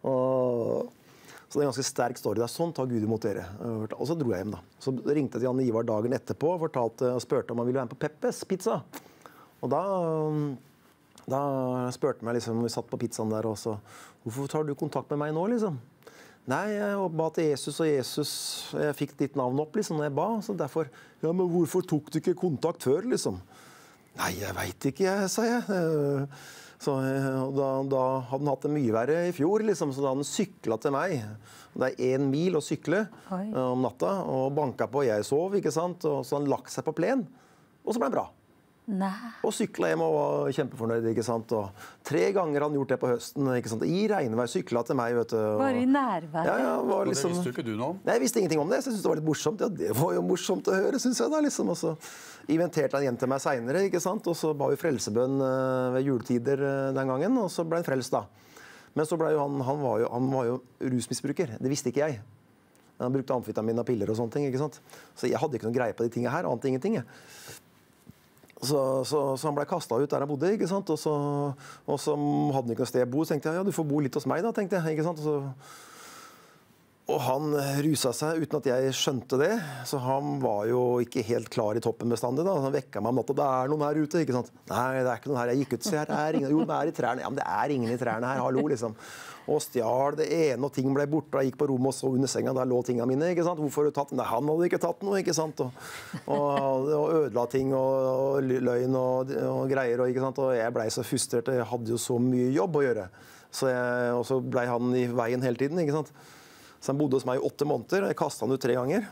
Så det er en ganske sterk story der. Sånn tar Gud imot dere. Og så dro jeg hjem da. Så ringte jeg til Jan Ivar dagen etterpå og spurte om han ville være med på Peppes pizza. Og da spurte meg liksom, vi satt på pizzaen der også, hvorfor tar du kontakt med meg nå liksom? Nei, jeg ba til Jesus, og Jesus, jeg fikk ditt navn opp liksom når jeg ba, så derfor, ja, men hvorfor tok du ikke kontakt før liksom? Nei, jeg vet ikke, sa jeg. Så da hadde han hatt det mye verre i fjor, liksom, så da hadde han syklet til meg. Det 1 mil å sykle om natta, og banket på, jeg sov, ikke sant? Og så han lagt seg på plen, og så ble det bra. Nei. Og syklet hjem og var kjempefornøyd, ikke sant? Og 3 ganger hadde han gjort det på høsten, ikke sant? I regnvær syklet til meg, vet du. Og... Bare i nærværet. Ja, var liksom... Og det visste jo ikke du noe om? Nei, jeg visste ingenting om det, så jeg syntes det var litt morsomt. Ja, det var jo morsomt å høre, synes jeg da, liksom. Og så inventerte han hjem til meg senere, ikke sant? Og så ba vi frelsebønn ved juletider den gangen, og så ble han frelst da. Men så ble jo han var jo rusmisbruker, det visste ikke jeg. Han brukte amfetamin og piller og sånne ting, ikke sant? Så jeg hadde ikke noen greie på de tingene her, annet ingenting, jeg. Så han ble kastet ut der han bodde, ikke sant? Og så hadde han ikke noe sted å bo, så tenkte jeg, ja, du får bo litt hos meg da, tenkte jeg, ikke sant? Og han ruset seg uten at jeg skjønte det, så han var jo ikke helt klar i toppen bestandig da. Han vekket meg om natta, det noen her ute, ikke sant? Nei, det ikke noen her, jeg gikk ut, så her ingen, jo, det i trærne, ja, men det ingen i trærne her, hallo, liksom. Og stjal det ene, og ting ble borte, og jeg gikk på rommet og så under senga, der lå tingene mine, ikke sant? Hvorfor har du tatt den? Nei, han hadde ikke tatt noe, ikke sant? Og ødela ting, og løgn og greier, og, ikke sant? Og jeg ble så frustrert, jeg hadde jo så mye jobb å gjøre. Og så ble han i veien hele tiden, ikke sant? Så han bodde hos meg i 8 måneder, og jeg kastet han ut 3 ganger.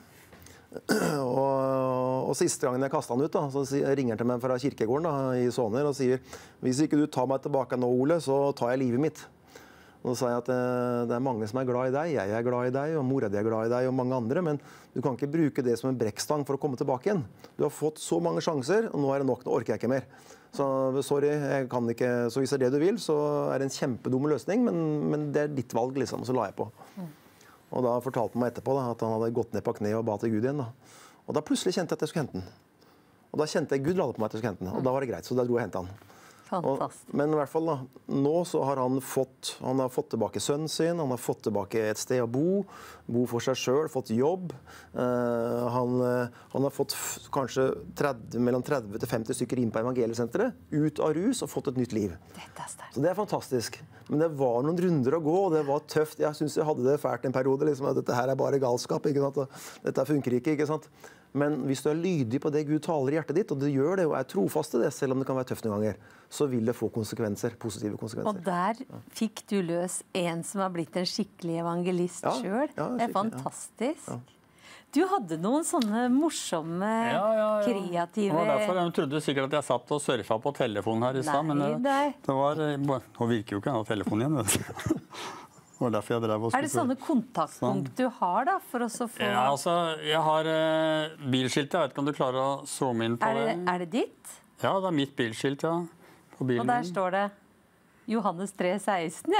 Og siste gangen jeg kastet han ut, da, så ringer han til meg fra kirkegården da, i Såner og sier, hvis ikke du tar meg tilbake nå, Ole, så tar jeg livet mitt. Og så sa jeg at det mange som glad i deg, jeg glad i deg, og mora di glad i deg, og mange andre, men du kan ikke bruke det som en brekkstang for å komme tilbake igjen. Du har fått så mange sjanser, og nå det nok, nå orker jeg ikke mer. Så sorry, jeg kan ikke, så hvis det du vil, så det en kjempedum løsning, men det ditt valg, liksom, så la jeg på. Og da fortalte han meg etterpå da, at han hadde gått ned på kne og ba til Gud igjen. Da. Og da plutselig kjente jeg at jeg skulle hente den. Og da kjente jeg Gud la det på meg at jeg skulle hente den, og da var det greit, så da dro jeg og hentet han. Men i hvert fall da, nå så har han fått tilbake sønnen sin, han har fått tilbake et sted å bo for seg selv, fått jobb. Han har fått kanskje mellom 30 til 50 stykker inn på evangeliesenteret, ut av rus og fått et nytt liv. Så det fantastisk. Men det var noen runder å gå, og det var tøft. Jeg synes jeg hadde det fælt en periode, liksom, at dette her bare galskap, ikke sant? Og dette funker ikke, ikke sant? Men hvis du lydig på det Gud taler i hjertet ditt, og du gjør det, og trofast til det, selv om det kan være tøft noen ganger, så vil det få konsekvenser, positive konsekvenser. Og der fikk du løs en som har blitt en skikkelig evangelist selv. Det fantastisk. Ja. Du hadde noen sånne morsomme, kreative... Det var derfor jeg trodde sikkert at jeg satt og surfet på telefonen her i stad, men det var... Nå virker jo ikke denne telefonen igjen, og derfor jeg drev og det sånne kontaktpunkt du har da, for å få... Ja, altså, jeg har bilskilt, jeg vet ikke om du klarer å zoome inn på det. Det ditt? Ja, det mitt bilskilt, ja, på bilen. Og der står det Johannes 3,16, ja.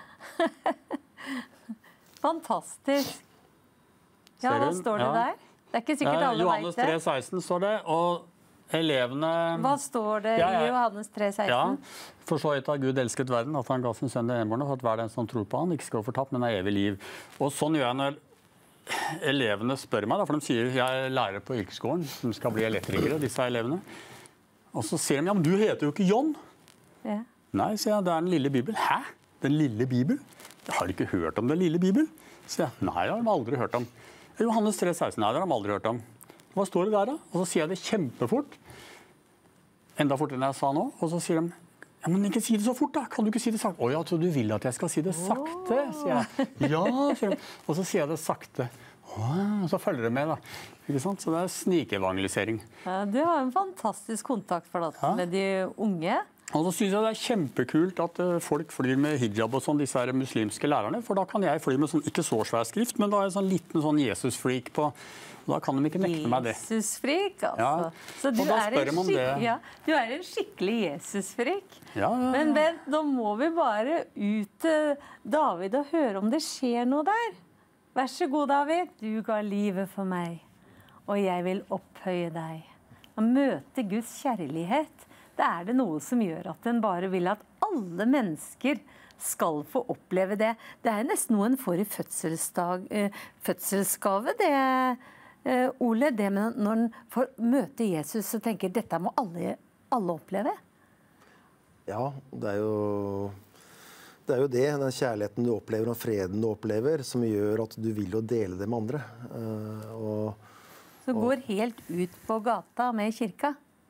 Fantastisk. Ja, hva står det der? Det ikke sikkert alle vet det. Johannes 3,16 står det, og elevene... Hva står det i Johannes 3,16? Ja, for så høyt har Gud elsket verden, at han ga sin sønn det enbårne, for at hver den som tror på han ikke skal gå fortapt, men har evig liv. Og sånn gjør jeg når elevene spør meg, for de sier jeg er lærer på yrkesskolen, som skal bli elektrikere, disse elevene. Og så sier de, ja, men du heter jo ikke John. Ja. Nei, sier jeg, det den lille Bibel. Hæ? Den lille Bibel? Jeg har ikke hørt om den lille Bibel. Sier jeg, nei, jeg har aldri hørt om. Johannes 3,16, nei, det har de aldri hørt om. Hva står det der da? Og så sier jeg det kjempefort. Enda fortere enn jeg sa nå. Og så sier de, ja, men ikke si det så fort da. Kan du ikke si det sakte? Å ja, så du vil at jeg skal si det sakte, sier jeg. Ja, sier de. Og så sier jeg det sakte. Og så følger de med da. Ikke sant? Så det snikevangelisering. Ja, du har en fantastisk kontaktflate med de unge. Og så synes jeg det kjempekult at folk flyr med hijab og sånn, disse her muslimske lærerne, for da kan jeg fly med sånn, ikke så svær skrift, men da en sånn liten sånn Jesus-freak på, og da kan de ikke nekte meg det. Jesus-freak, altså. Ja. Så du og da spør de om det. Ja, du en skikkelig Jesus-freak. Ja. Men vent, nå må vi bare ut til David og høre om det skjer noe der. Vær så god, David. Du ga livet for meg, og jeg vil opphøye deg. Å møte Guds kjærlighet, det det noe som gjør at en bare vil at alle mennesker skal få oppleve det. Det nesten noe en får i fødselsgave, det, Ole. Det med når en får møte Jesus og tenker dette må alle oppleve. Ja, det jo det, den kjærligheten du opplever og freden du opplever, som gjør at du vil å dele det med andre. Så går helt ut på gata med kirka?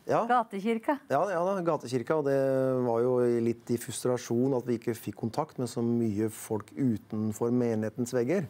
Ja. Gatekirka. Ja, gatekirka, og det var jo litt i frustrasjon at vi ikke fikk kontakt med så mye folk utenfor menighetens vegger.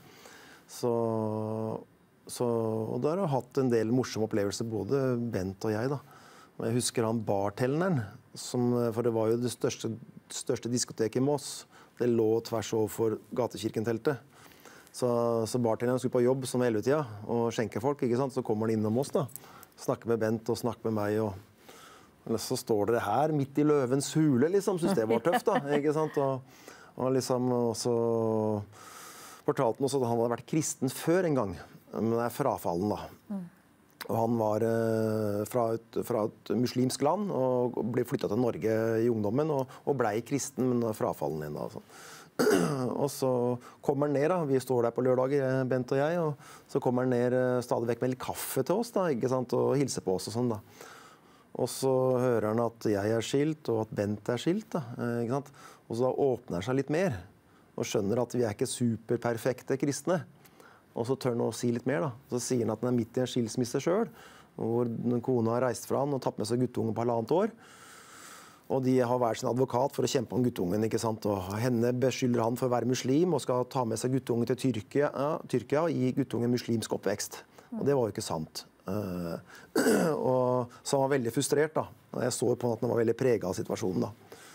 Og da har jeg hatt en del morsomme opplevelser, både Bent og jeg da. Og jeg husker han bartelleren, for det var jo det største diskoteket i Moss. Det lå tvers overfor gatekirkenteltet. Så bartenderen skulle på jobb som 11-tida og skjenke folk, ikke sant? Så kommer han innom oss da. Snakker med Bent og snakker med meg, og så står det her midt i løvens hule, liksom. Synes det var tøft da, ikke sant? Og liksom også fortalte han også at han hadde vært kristen før en gang, men er frafallen da. Og han var fra et muslimsk land og ble flyttet til Norge i ungdommen og ble kristen, men frafallen igjen da. Og så kommer han ned da, vi står der på lørdager, Bent og jeg, og så kommer han ned stadig vekk med litt kaffe til oss da, ikke sant, og hilser på oss og sånn da. Og så hører han at jeg er skilt, og at Bent er skilt da, ikke sant. Og så åpner han seg litt mer, og skjønner at vi er ikke superperfekte kristne. Og så tør han å si litt mer da. Så sier han at han er midt i en skilsmisse selv, hvor kona har reist fra han og tatt med seg guttungen på 1,5 år. Og de har hver sin advokat for å kjempe om guttungen, ikke sant? Og henne beskylder han for å være muslim og skal ta med seg guttungen til Tyrkia og gi guttungen muslimsk oppvekst. Og det var jo ikke sant. Og så han var veldig frustrert da. Og jeg så på at han var veldig preget av situasjonen da.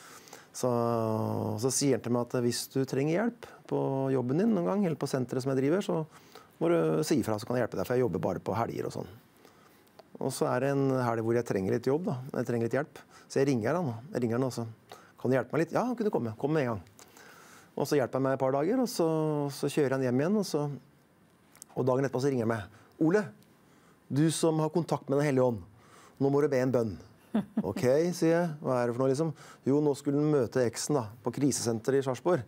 Så sier han til meg at hvis du trenger hjelp på jobben din noen gang, eller på senteret som jeg driver, så må du si ifra, så kan jeg hjelpe deg, for jeg jobber bare på helger og sånn. Og så er det en helg hvor jeg trenger litt jobb da, jeg trenger litt hjelp. Så jeg ringer han og så kan du hjelpe meg litt? Ja, han kunne komme med en gang. Og så hjelper han meg et par dager, og så kjører han hjem igjen, og dagen etterpå så ringer han meg. Ole, du som har kontakt med Den hellige ånd, nå må du be en bønn. Ok, sier jeg. Hva er det for noe liksom? Jo, nå skulle han møte eksen da, på krisesenteret i Sarpsborg.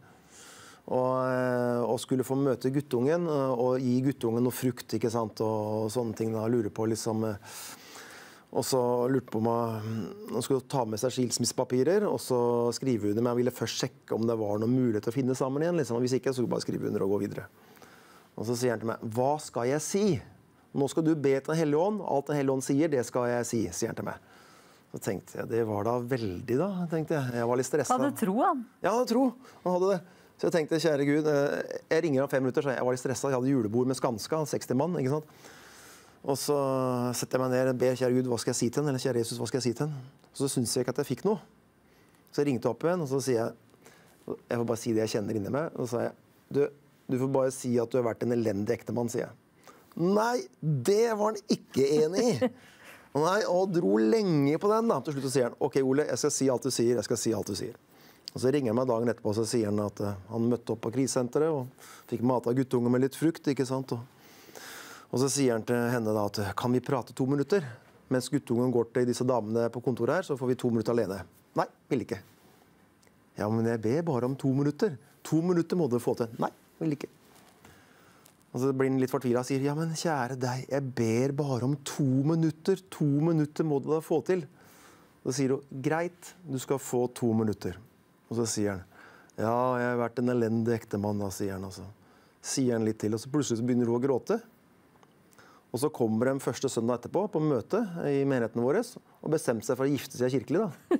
Og skulle få møte guttungen, og gi guttungen noe frukt, ikke sant? Og sånne ting da, lurer på liksom. Og så lurte på om han skulle ta med seg skilsmissepapirer, og så skrive under, men jeg ville først sjekke om det var noen mulighet til å finne sammen igjen, liksom. Og hvis ikke, så skulle jeg bare skrive under og gå videre. Og så sier han til meg, hva skal jeg si? Nå skal du be til Den hellige ånd, alt Den hellige ånd sier, det skal jeg si, sier han til meg. Så tenkte jeg, det var da veldig da, tenkte jeg. Jeg var litt stresset. Hadde tro han? Ja, hadde tro. Han hadde det. Så jeg tenkte, kjære Gud, jeg ringer om 5 minutter, så jeg var litt stresset. Jeg hadde julebord med Skanska, 60 mann, ikke sant? Og så setter jeg meg ned og ber, kjære Gud, hva skal jeg si til henne? Eller kjære Jesus, hva skal jeg si til henne? Så synes jeg ikke at jeg fikk noe. Så jeg ringte opp igjen, og så sier jeg får bare si det jeg kjenner inni meg. Og så sa jeg, du får bare si at du har vært en elendig ektemann, sier jeg. Nei, det var han ikke enig i. Og dro lenge på den da. Til slutt så sier han, ok Ole, jeg skal si alt du sier, jeg skal si alt du sier. Og så ringer han meg dagen etterpå, og så sier han at han møtte opp på krisesenteret, og fikk mat av guttungen med litt frukt, ikke sant? Og så sier han til henne da at, kan vi prate 2 minutter? Mens guttungen går til disse damene på kontoret her, så får vi 2 minutter alene. Nei, vil ikke. Ja, men jeg ber bare om 2 minutter. 2 minutter må du få til. Nei, vil ikke. Og så blir han litt fortvilet og sier, ja, men kjære deg, jeg ber bare om 2 minutter. 2 minutter må du da få til. Så sier hun, greit, du skal få 2 minutter. Og så sier han, ja, jeg har vært en elendig ektemann, da, sier han. Og så sier han litt til, og så plutselig så begynner hun å gråte. Og så kommer de første søndag etterpå på møte i menigheten vår, og bestemte seg for å gifte seg kirkelig, da.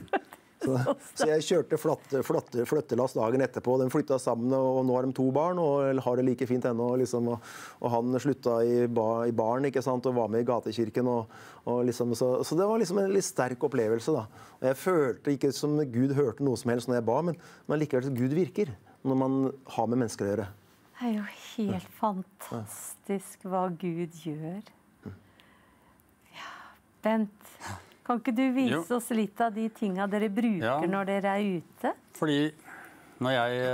Så jeg kjørte flyttelass dagen etterpå, de flyttet sammen, og nå har de 2 barn, og har det like fint ennå, liksom, og han sluttet i baren, ikke sant, og var med i gatekirken, og liksom, så det var liksom en litt sterk opplevelse, da. Og jeg følte ikke som Gud hørte noe som helst når jeg ba, men likevel at Gud virker, når man har med mennesker å gjøre. Det er jo helt fantastisk hva Gud gjør. Ja, Bent, kan ikke du vise oss litt av de tingene dere bruker når dere er ute? Fordi når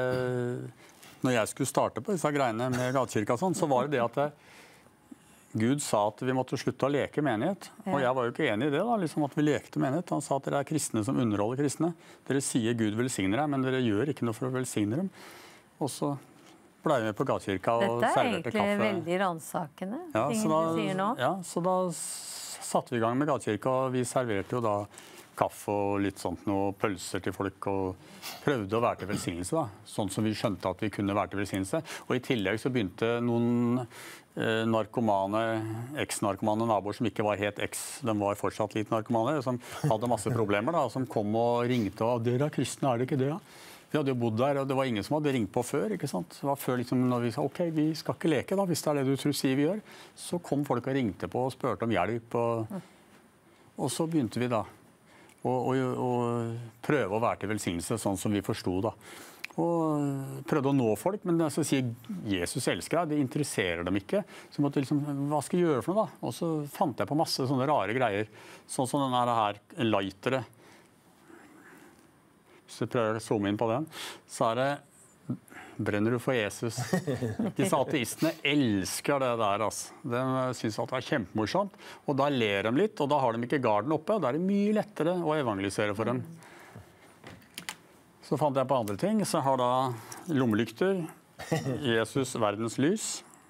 jeg skulle starte på disse greiene med gatekirka og sånn, så var det at Gud sa at vi måtte slutte å leke menighet. Og jeg var jo ikke enig i det da, liksom at vi lekte menighet. Han sa at dere er kristne som underholder kristne. Dere sier Gud velsigner deg, men dere gjør ikke noe for å velsigne dem. Og så ble vi med på gatekirka og serverte kaffe. Dette er egentlig veldig ransakende, tingene du sier nå. Ja, så da satte vi i gang med gatekirka, og vi serverte jo da kaffe og litt sånt noe pølser til folk, og prøvde å være til velsignelse, da. Sånn som vi skjønte at vi kunne være til velsignelse. Og i tillegg så begynte noen eks-narkomane naboer som ikke var helt eks, de var fortsatt litt narkomane, som hadde masse problemer, da, som kom og ringte, og dere er kristne, er det ikke det, ja? Vi hadde jo bodd der, og det var ingen som hadde ringt på før, ikke sant? Det var før liksom, når vi sa, ok, vi skal ikke leke da, hvis det er det du sier vi gjør, så kom folk og ringte på og spurte om hjelp, og så begynte vi da å prøve å være til velsignelse, sånn som vi forstod da. Og prøvde å nå folk, men så sier Jesus elsker deg, det interesserer dem ikke. Så måtte liksom, hva skal jeg gjøre for noe da? Og så fant jeg på masse sånne rare greier, sånn som denne her lightere. Hvis du prøver å zoome inn på den, så er det brenner du for Jesus. Disse ateistene elsker det der, altså. De synes at det er kjempemorsomt, og da ler de litt, og da har de ikke garden oppe, og da er det mye lettere å evangelisere for dem. Så fant jeg på andre ting, så jeg har da lommelykter, Jesus, verdens lys.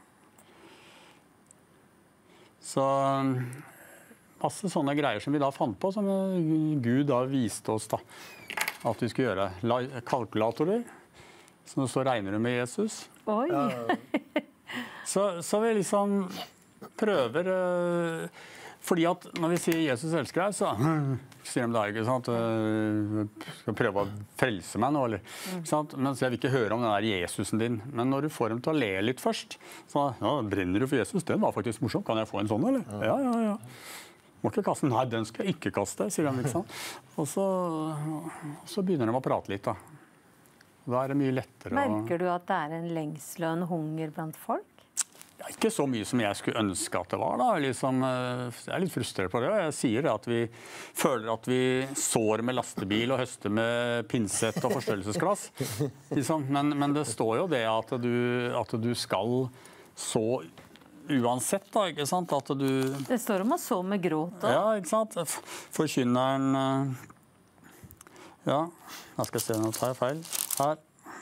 Så masse sånne greier som vi da fant på, som Gud da viste oss da, at vi skulle gjøre. Kalkulatorer, så nå så regner du med Jesus. Oi! Så vi liksom prøver, fordi at når vi sier Jesus elsker deg, så sier de det, ikke sant? Skal prøve å frelse meg nå, eller? Ikke sant? Men så jeg vil ikke høre om den der Jesusen din. Men når du får dem til å le litt først, så ja, brenner du for Jesus, den var faktisk morsom. Kan jeg få en sånn, eller? Ja. Må ikke kaste den. Nei, den skal jeg ikke kaste, sier de, ikke sant? Og så begynner de å prate litt, da. Da er det mye lettere. Merker du at det er en lengsel og en hunger blant folk? Ja, ikke så mye som jeg skulle ønske at det var, da. Liksom, jeg er litt frustrert på det. Jeg sier at vi føler at vi sår med lastebil og høster med pinsett og forstørrelsesglass. Liksom. Men det står jo det at du skal så uansett, da, ikke sant? At du... Det står om å så med gråt da. Ja, ikke sant? Forkynneren... Ja, jeg skal se noe, tar jeg feil. Her.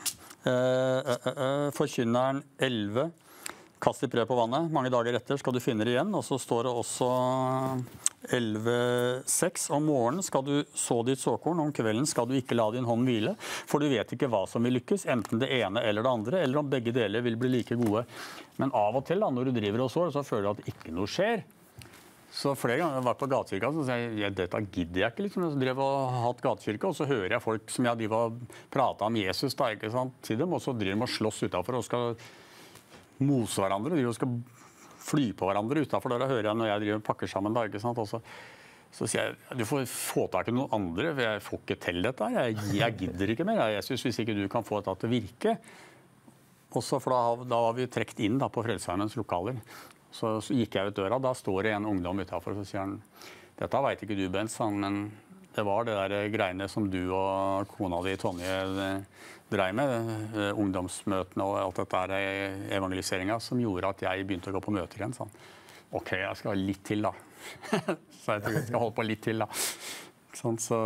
Forkynneren 11. Kast ditt brev på vannet. Mange dager etter skal du finne det igjen. Og så står det også 11,6. Om morgenen skal du så ditt såkorn, om kvelden skal du ikke la din hånd hvile, for du vet ikke hva som vil lykkes, enten det ene eller det andre, eller om begge deler vil bli like gode. Men av og til, da, når du driver og sår, så føler du at ikke noe skjer. Så flere ganger jeg har vært på gatekirka, så sier jeg, dette gidder jeg ikke, liksom. Jeg drev og hatt gatekirka, og så hører jeg folk som de var pratet om Jesus, da, ikke sant, til dem, og så driver de og slåss utenfor og skal mose hverandre, de skal fly på hverandre utenfor døra, hører jeg når jeg driver og pakker sammen, da, ikke sant, og så sier jeg, du får få tak i noen andre, for jeg får ikke til dette, jeg gidder ikke mer, Jesus, hvis ikke du kan få dette til å virke. Og så, for da var vi trekt inn da, på Frelsesarmeens lokaler. Så gikk jeg ut døra, da står det en ungdom utenfor, og så sier han, dette vet ikke du, Bent, men det var det der greiene som du og kona di, Tonje, drev med, ungdomsmøtene og alt dette der evangeliseringen, som gjorde at jeg begynte å gå på møter igjen. Sånn. Ok, jeg skal ha litt til, da. Så jeg tror jeg skal holde på litt til, da. Sånn, så...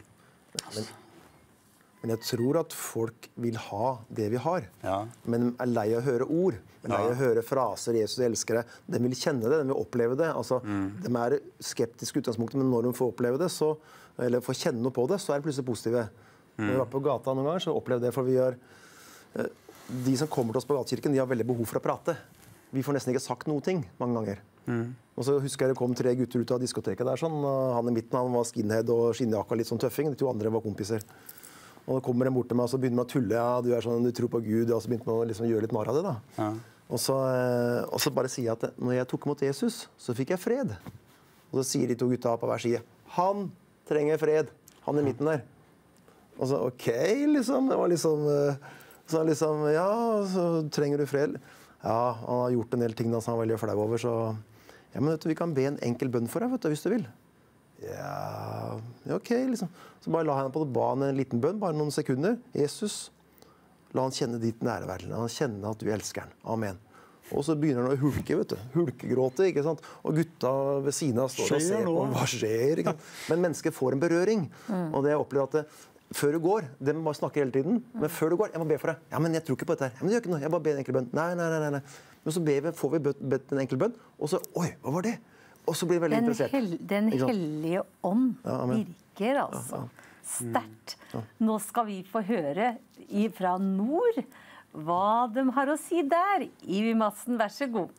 Men jeg tror at folk vil ha det vi har. Ja. Men er lei av å høre ord. Er lei av å høre fraser, Jesus elsker deg. De vil kjenne det, de vil oppleve det. Altså, de er skeptiske utgangspunktet, men når de får oppleve det, eller får kjenne noe på det, så er de plutselig positive. Når vi var på gata noen ganger, så opplevde det, for vi har... De som kommer til oss på gatekirken, de har veldig behov for å prate. Vi får nesten ikke sagt noe ting mange ganger. Og så husker jeg det kom 3 gutter ut av diskoteket der, sånn. Han i midten, han var skinhead og skinnjakka, litt sånn tøffing. De 2 andre var kompiser. Og da kommer de bort til meg, og så begynner de å tulle. Ja, du er sånn, du tror på Gud, og så begynte man å liksom gjøre litt narr av det, da. Ja. Og så bare sier jeg at når jeg tok imot Jesus, så fikk jeg fred. Og så sier de 2 gutta på hver side, han trenger fred. Han i midten der. Og så, ok, liksom. Det var liksom, ja, så trenger du fred. Ja, han har gjort en del ting da, som han var veldig flau over, så... Ja, men vet du, vi kan be en enkel bønn for deg, vet du, hvis du vil. Ja, ok, liksom. Så bare la henne på det, ba han en liten bønn, bare noen sekunder. Jesus, la han kjenne ditt nærvær, la han kjenne at du elsker han. Amen. Og så begynner han å hulke, vet du. Hulkegråte, ikke sant? Og gutta ved siden av står og ser på hva skjer, ikke sant? Men mennesker får en berøring. Og det jeg opplever at før du går, de bare snakker hele tiden, men før du går, jeg må be for deg. Ja, men jeg tror ikke på dette her. Ja, men det gjør ikke noe, jeg bare ber en enkel bønn. Nei. Men så får vi bedt en enkel bønn, og så, oi, hva var det? Og så blir jeg veldig interessert. Den Ikke sant? hellige ånd Ja, amen. virker altså sterkt. Nå skal vi få høre fra nord hva de har å si der. Ivi Madsen, vær så god.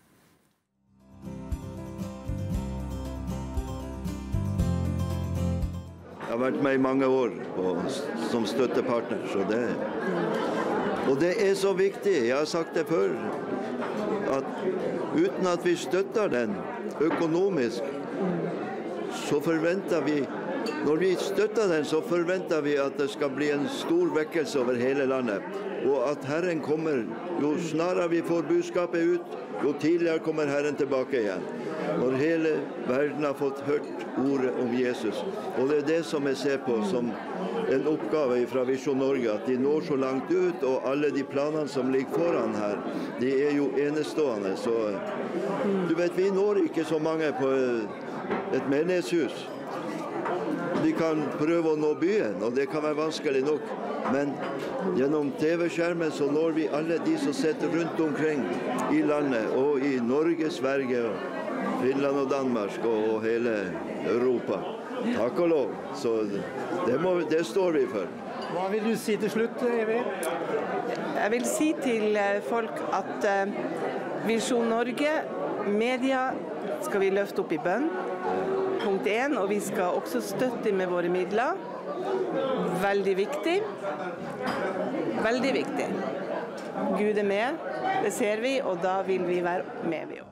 Jeg har vært med i mange år som støttepartner, og det er så viktig, jeg har sagt det før, at uten at vi støtter den økonomisk, så forventer vi, når vi støtter den, så forventer vi at det skal bli en stor vekkelse over hele landet, og at Herren kommer, jo snarere vi får budskapet ut, jo tidligere kommer Herren tilbake igjen. Når hele verden har fått hørt ordet om Jesus. Og det er det som jeg ser på som en oppgave fra Visjon Norge, at de når så langt ut, og alle de planene som ligger foran her, de er jo enestående. Så du vet, vi når ikke så mange på et menighetshus. Vi kan prøve å nå byen, og det kan være vanskelig nok. Men gjennom TV-skjermen så når vi alle de som sitter rundt omkring i landet, og i Norge, Sverige, Finland og Danmark og hele Europa. Takk og lov. Så det står vi for. Hva vil du si til slutt, Evy? Jeg vil si til folk at Visjon Norge, media, skal vi løfte opp i bønn. Punkt 1, og vi skal også støtte med våre midler. Veldig viktig. Veldig viktig. Gud er med, det ser vi, og da vil vi være med, vi også.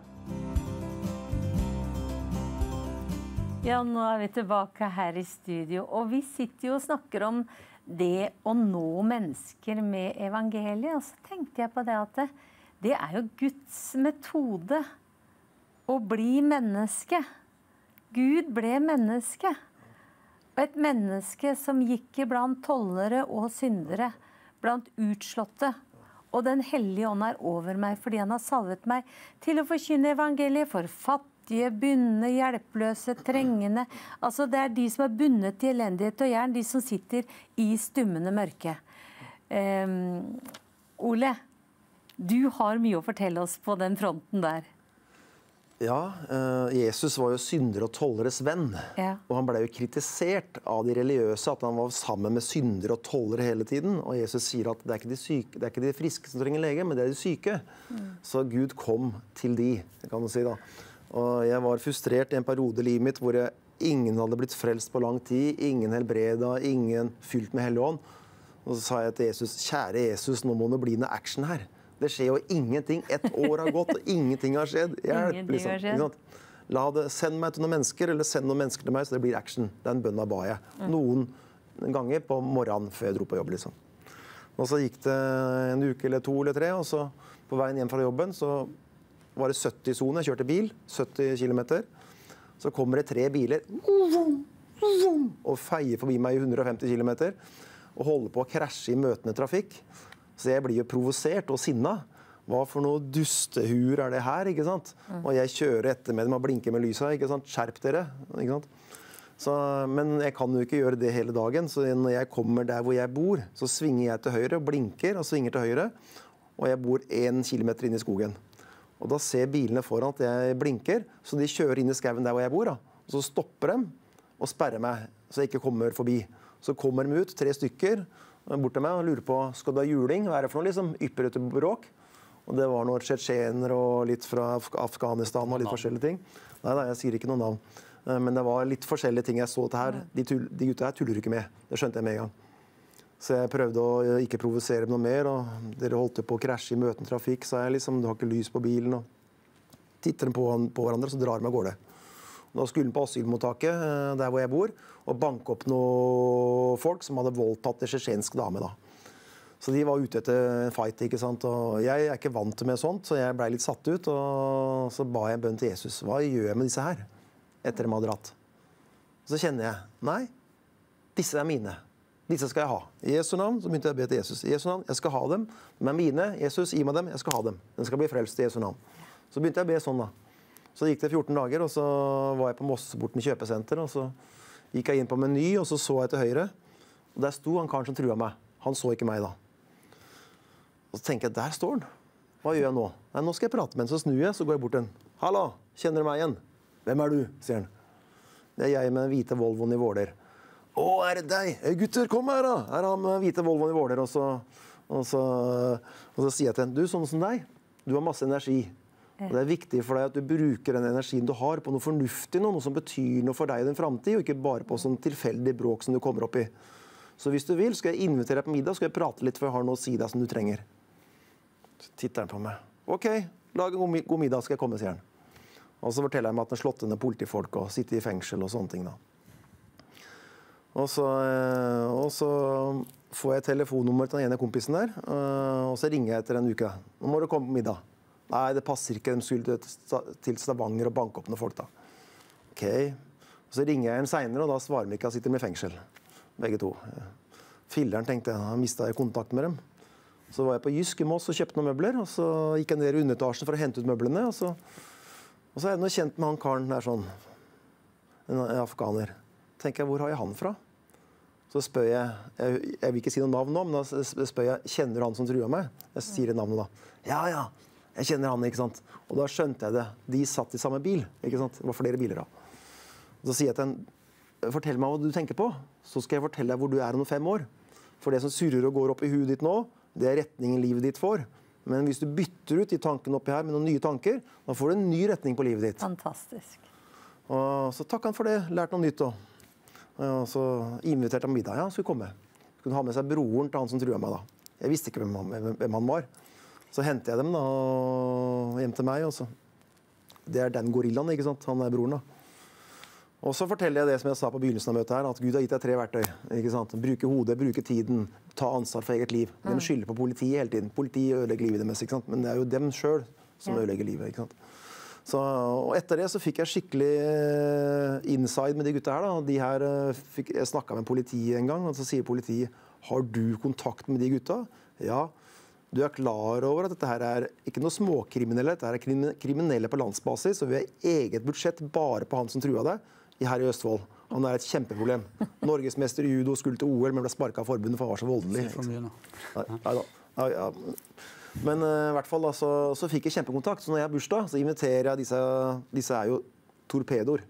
Ja, nå er vi tilbake her i studio, og vi sitter jo og snakker om det å nå mennesker med evangeliet. Og så tenkte jeg på det at det er jo Guds metode å bli menneske. Gud ble menneske. Og et menneske som gikk iblant tollere og syndere, blant utslåtte. Og den hellige ånd er over meg, fordi han har salvet meg til å forkynne evangeliet for fattige, bundne, hjelpeløse, trengende. Altså det er de som er bundet til elendighet og jern, de som sitter i stummende mørke. Ole, du har mye å fortelle oss på den fronten der. Ja, Jesus var jo syndere og tolleres venn, Ja. og han ble jo kritisert av de religiøse at han var sammen med syndere og tollere hele tiden, og Jesus sier at det er ikke de syke, det er ikke de friske som trenger lege, men det er de syke. Så Gud kom til de, kan man si da. Og jeg var frustrert i en periode i livet mitt hvor ingen hadde blitt frelst på lang tid, ingen helbreda, ingen fylt med hellig ånd. Og så sa jeg til Jesus, kjære Jesus, nå må det bli noe action her. Det skjer jo ingenting. Et år har gått, og ingenting har skjedd. Hjelp, liksom. Har skjedd. Send meg til noen mennesker, eller send noen mennesker til meg, så det blir action. Den bønna ba jeg. Noen ganger på morgenen før jeg dro på jobb, liksom. Og så gikk det en uke eller 2 eller 3, og så på veien hjem fra jobben, så var det 70-sone, jeg kjørte bil, 70 kilometer. Så kommer det 3 biler, og feier forbi meg i 150 kilometer, og holder på å krasje i møtende trafikk. Så jeg blir jo provosert og sinna. Hva for noe dustehuer er det her, ikke sant? Og jeg kjører etter med dem og blinker med lysa, ikke sant? Skjerp dere, ikke sant? Så, men jeg kan jo ikke gjøre det hele dagen, så når jeg kommer der hvor jeg bor, så svinger jeg til høyre og blinker og svinger til høyre, og jeg bor 1 kilometer inn i skogen. Og da ser bilene foran at jeg blinker, så de kjører inn i skauen der hvor jeg bor. Da. Og så stopper de og sperrer meg, så jeg ikke kommer forbi. Så kommer de ut, 3 stykker, bort til meg og lurer på, skal du ha juling? Hva er det for noe, liksom? Ypper ut bråk. Og det var noen tsjetsjener og litt fra Afghanistan og litt forskjellige ting. Nei, jeg sier ikke noen navn. Men det var litt forskjellige ting jeg så til her. De gutta her tuller ikke med. Det skjønte jeg med en gang. Så jeg prøvde å ikke provosere noe mer, og dere holdt på å krasje i møtende trafikk, sa jeg liksom, du har ikke lys på bilen, og titter de på hverandre, så drar de av gårde. Da skulle de på asylmottaket, der hvor jeg bor, og banke opp noen folk som hadde voldtatt en tsjetsjensk dame da. Så de var ute etter en fight, ikke sant, og jeg er ikke vant med sånt, så jeg ble litt satt ut, og så ba jeg en bønn til Jesus. Hva gjør jeg med disse her, etter de hadde dratt? Så kjenner jeg, nei, disse er mine. Disse skal jeg ha. I Jesu navn så begynte jeg å be til Jesus. I Jesu navn, jeg skal ha dem. De er mine. Jesus, gi meg dem. Jeg skal ha dem. Den skal bli frelst i Jesu navn. Så begynte jeg å be sånn da. Så gikk det 14 dager, og så var jeg på Mosseporten kjøpesenter, og så gikk jeg inn på Meny, og så jeg til høyre. Og der sto han karen som trua meg. Han så ikke meg da. Og så tenker jeg, der står han. Hva gjør jeg nå? Nei, nå skal jeg prate med han. Så snur jeg, så går jeg bort til han. Hallo, kjenner du meg igjen? Hvem er du? Sier han. Det er jeg med den hvite Volvoen i Våler. Å, er det deg? Gutter, kom her da! Her er han med den hvite Volvoen i Våler. Og så sier jeg til henne, du, sånn som deg, du har masse energi. Og det er viktig for deg at du bruker den energien du har på noe fornuftig, noe som betyr noe for deg i din fremtid, og ikke bare på sånn tilfeldig bråk som du kommer opp i. Så hvis du vil, skal jeg invitere deg på middag, skal jeg prate litt, for jeg har noe å si deg som du trenger. Så titter han på meg. Ok, lag en god middag, skal jeg komme, sier han. Og så forteller jeg meg at han har slått ned politifolk og sitter i fengsel og sånne ting da. Og så får jeg telefonnummer til den ene kompisen der, og så ringer jeg etter en uke. Nå må du komme på middag. Nei, det passer ikke, de skulle til Stavanger og banke opp noen folk da. Ok, og så ringer jeg en senere, og da svarer de ikke at jeg sitter med fengsel. Begge to. Filleren tenkte jeg, da mistet jeg kontakt med dem. Så var jeg på Jysk i Moss og kjøpte noen møbler, og så gikk jeg ned i underetasjen for å hente ut møblene, og så er jeg noe kjent med han karen der sånn, en afghaner. Tenker jeg, hvor har jeg han fra? Så spør jeg vil ikke si noe navn nå, men da spør jeg, kjenner du han som truer meg? Jeg sier det navnet da. Ja, jeg kjenner han, ikke sant? Og da skjønte jeg det. De satt i samme bil, ikke sant? Det var flere biler da. Og så sier jeg til henne, fortell meg hva du tenker på, så skal jeg fortelle deg hvor du er om 5 år. For det som surrer og går opp i huet ditt nå, det er retningen livet ditt får. Men hvis du bytter ut de tankene oppi her med noen nye tanker, da får du en ny retning på livet ditt. Fantastisk. Og så takk han for det, lært noe nytt også. Og så inviterte han middag, ja, han skulle komme. Han kunne ha med seg broren til han som truet meg da. Jeg visste ikke hvem han var. Så hentet jeg dem da, hjem til meg, og så. Det er den gorillaen, ikke sant? Han er broren da. Og så forteller jeg det som jeg sa på begynnelsen av møtet her, at Gud har gitt deg 3 verktøy, ikke sant? Bruke hodet, bruke tiden, ta ansvar for eget liv. De skylder på politiet hele tiden. Politiet ødelegger livet deres, ikke sant? Men det er jo dem selv som ødelegger livet, ikke sant? Så, og etter det så fikk jeg skikkelig inside med de gutta her da. De her jeg snakket med politiet en gang, og så sier politiet, har du kontakt med de gutta? Ja. Du er klar over at dette her er ikke noe småkriminelle, dette er kriminelle på landsbasis, og vi har eget budsjett bare på han som truet deg, her i Østfold. Han er et kjempeproblem. Norgesmester i judo skulle til OL, men ble sparket av forbundet for han var så voldelig. Neida. Men i hvert fall da, så fikk jeg kjempekontakt, så når jeg har bursdag, så inviterer jeg disse er jo torpedoer.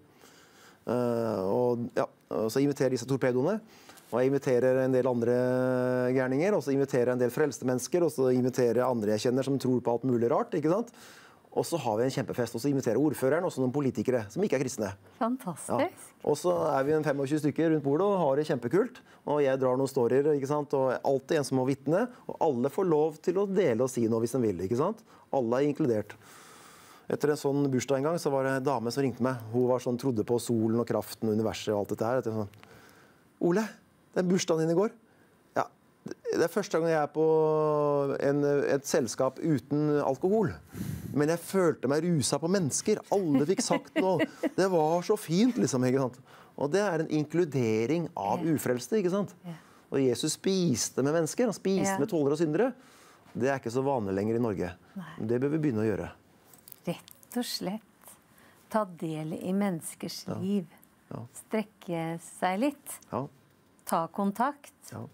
Så inviterer jeg disse torpedoene, og jeg inviterer en del andre gærninger, og så inviterer jeg en del frelste mennesker, og så inviterer jeg andre jeg kjenner som tror på alt mulig rart, ikke sant? Og så har vi en kjempefest, og så inviterer ordføreren og noen politikere som ikke er kristne. Fantastisk. Ja. Og så er vi en 25 stykker rundt bordet og har det kjempekult, og jeg drar noen storyer, ikke sant? Og alltid en som må vitne, og alle får lov til å dele og si noe hvis de vil, ikke sant? Alle er inkludert. Etter en sånn bursdag en gang, så var det en dame som ringte meg. Hun var sånn, trodde på solen og kraften og universet og alt dette her. Etter sånn, Ole, den bursdagen din i går, det er første gang jeg er på et selskap uten alkohol. Men jeg følte meg ruset på mennesker. Alle fikk sagt noe. Det var så fint, liksom, ikke sant? Og det er en inkludering av ufrelste, ikke sant? Og Jesus spiste med mennesker, han spiste med tollere og syndere. Det er ikke så vanlig lenger i Norge. Det bør vi begynne å gjøre. Rett og slett ta del i menneskers liv. Strekke seg litt. Ta kontakt.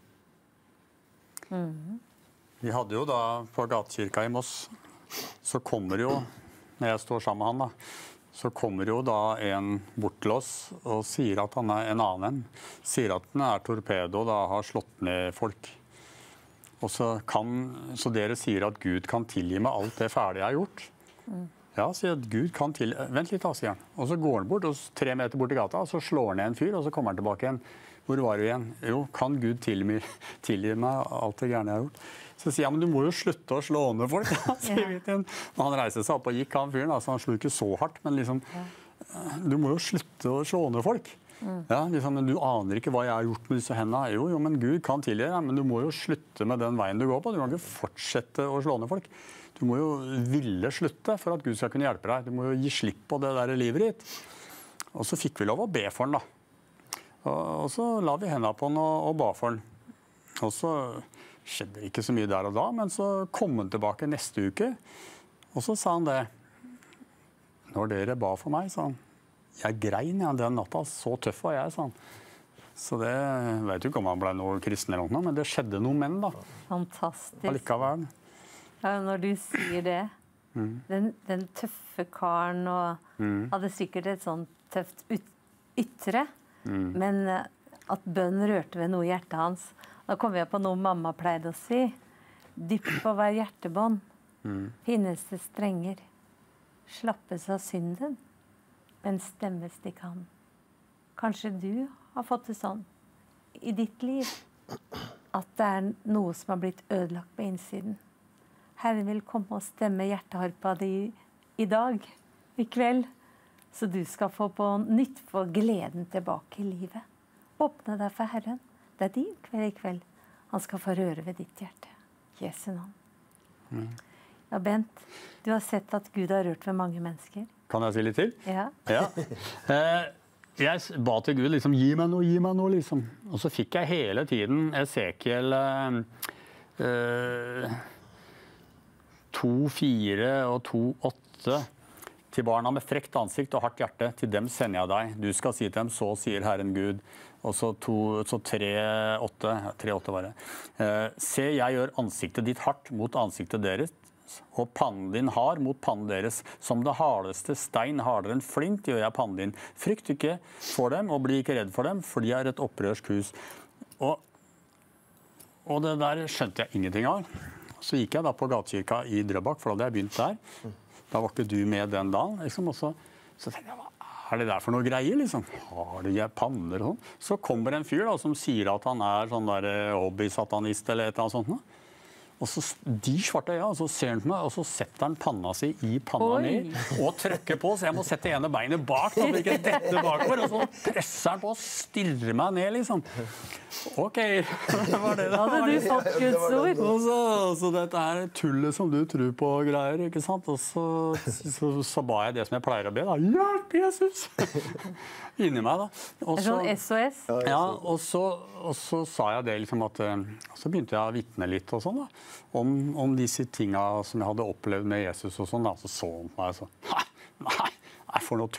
Vi hadde jo da på gatekirka i Moss, så kommer jo, når jeg står sammen med han da, så kommer jo da en bort til oss og sier at han er en annen. Sier at han er torpedo og da har slått ned folk. Og så dere sier at Gud kan tilgi meg alt det ferdige jeg har gjort. Ja, sier at Gud kan tilgi. Vent litt da, sier han. Og så går han bort, og 3 meter bort i gata, og så slår han ned en fyr, og så kommer han tilbake igjen. Hvor var du igjen? Jo, kan Gud tilgi meg alt det gærne jeg har gjort? Så sier jeg, men du må jo slutte å slå ned folk. Sier vi til han. Når han reiste seg opp og gikk, han fyren, altså han slo ikke så hardt, men liksom, du må jo slutte å slå ned folk. Ja, liksom, men du aner ikke hva jeg har gjort med disse hendene. Jo, men Gud kan tilgi deg, men du må jo slutte med den veien du går på. Du kan ikke fortsette å slå ned folk. Du må jo ville slutte for at Gud skal kunne hjelpe deg. Du må jo gi slipp på det der livet ditt. Og så fikk vi lov å be for han da. Og så la vi hendene på han og ba for han. Og så skjedde det ikke så mye der og da, men så kom han tilbake neste uke. Og så sa han det. Når dere ba for meg, sa han. Jeg grein den natta, så tøff var jeg, sa han. Så det vet jo ikke om han ble noe kristen eller noe, men det skjedde noe med han da. Fantastisk. Allikevel. Ja, når du sier det, Den tøffe karen og hadde sikkert et sånt tøft ytre. Men at bønn rørte ved noe i hjertet hans. Da kom jeg på noe mamma pleide å si. Dypt på hver hjertebånd. Finnes det strenger. Slappes av synden. Men stemmes det kan. Kanskje du har fått det sånn i ditt liv. At det noe som har blitt ødelagt på innsiden. Herren vil komme og stemme hjerteharpa di i dag, i kveld, så du skal få på nytt få gleden tilbake i livet. Åpne deg for Herren. Det din kveld i kveld. Han skal få røre ved ditt hjerte. Jesu navn. Ja, Bent, du har sett at Gud har rørt ved mange mennesker. Kan jeg si litt til? Ja. Jeg ba til Gud, liksom, gi meg noe, liksom. Og så fikk jeg hele tiden Esekiel 2,4 og 2,8. Til barna med frekt ansikt og hardt hjerte, til dem sender jeg deg. Du skal si til dem, så sier Herren Gud. Og så 3,8 var det. Se, jeg gjør ansiktet ditt hardt mot ansiktet deres, og pannen din hard mot pannen deres. Som det hardeste stein, hardere enn flint, gjør jeg pannen din. Frykt ikke for dem, og bli ikke redd for dem, for de er et opprørsk hus. Og det der skjønte jeg ingenting av. Så gikk jeg da på gatekirka i Drøbak, for da hadde jeg begynt der. Da var ikke du med den dagen, liksom. Og så tenkte jeg, hva er det der for noe greier, liksom? Har de panner og sånn? Så kommer en fyr da, som sier at han er sånn der hobbysatanist eller et eller annet sånt. Da. Og så de svarte øya, og så ser han på meg, og så setter han panna si i panna mi og trykker på, så jeg må sette ene beinet bak, så det ikke detter bakover, og så presser han på og stirrer meg ned, liksom. Ok, var det det? Hadde du fått Guds ord? Og så dette er tullet som du tror på greier, ikke sant? Og så ba jeg det som jeg pleier å be, da. Hjelp, Jesus! Inni meg, da. Og så, sånn SOS? Ja, og så sa jeg det liksom at så begynte jeg å vitne litt og sånn da, om disse tinga som jeg hadde opplevd med Jesus og sånn da, så han på meg så, nei, jeg får noe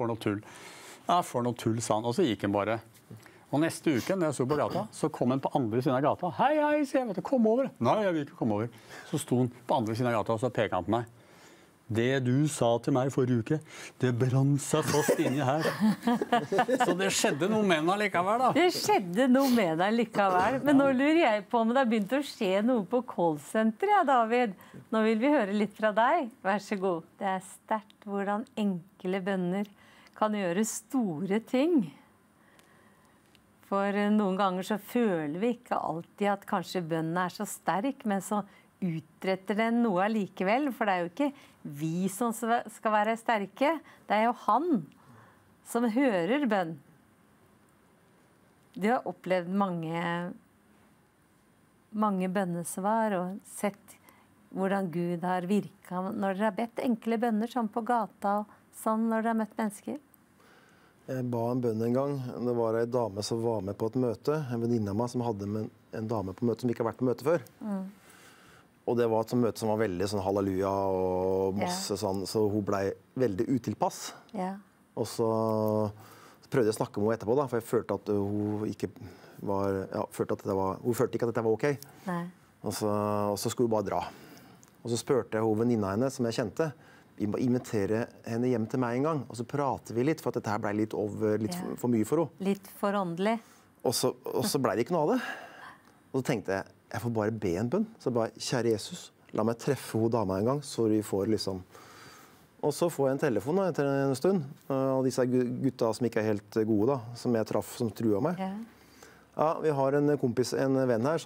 tull, sa han, og så gikk han bare. Og neste uke, når jeg så på gata, så kom han på andre siden av gata. Hei, sier jeg, kom over. Nei, jeg vil ikke komme over. Så sto han på andre siden av gata, og så peker han på meg. Det du sa til meg forrige uke, det brant seg fast inni her. Så det skjedde noe med meg likevel, da. Det skjedde noe med deg likevel. Men nå lurer jeg på om det har begynt å skje noe på callsenteret, ja, David. Nå vil vi høre litt fra deg. Vær så god. Det er sterkt hvordan enkle bønner kan gjøre store ting. For noen ganger så føler vi ikke alltid at kanskje bønnen er så sterk, men så utretter den noe allikevel, for det er jo ikke vi som skal være sterke, det er jo han som hører bønn. Du har opplevd mange bønnesvar og sett hvordan Gud har virket når dere har bedt enkle bønner sånn på gata og sånn når dere har møtt mennesker. Jeg ba en bønn en gang. Det var en dame som var med på et møte, en venninne av meg som hadde med en dame på møte som ikke har vært på møte før. Og det var et møte som var veldig sånn halleluja og masse sånn, så hun ble veldig utilpass. Og så prøvde jeg å snakke med henne etterpå, da, for jeg følte at hun ikke var, hun følte ikke at dette var ok. Og så skulle hun bare dra. Og så spurte jeg hun venninna henne, som jeg kjente, vi må invitere henne hjem til meg en gang, og så prater vi litt, for at dette her ble litt for mye for henne. Litt for åndelig. Og så ble det ikke noe av det. Og så tenkte jeg, jeg får bare be en bønn. Så bare, kjære Jesus, la meg treffe hun dama en gang, så vi får liksom... Og så får jeg en telefon da, etter en stund, av disse gutta som ikke er helt gode da, som jeg traff, som trua meg. Ja, vi har en kompis, en venn her,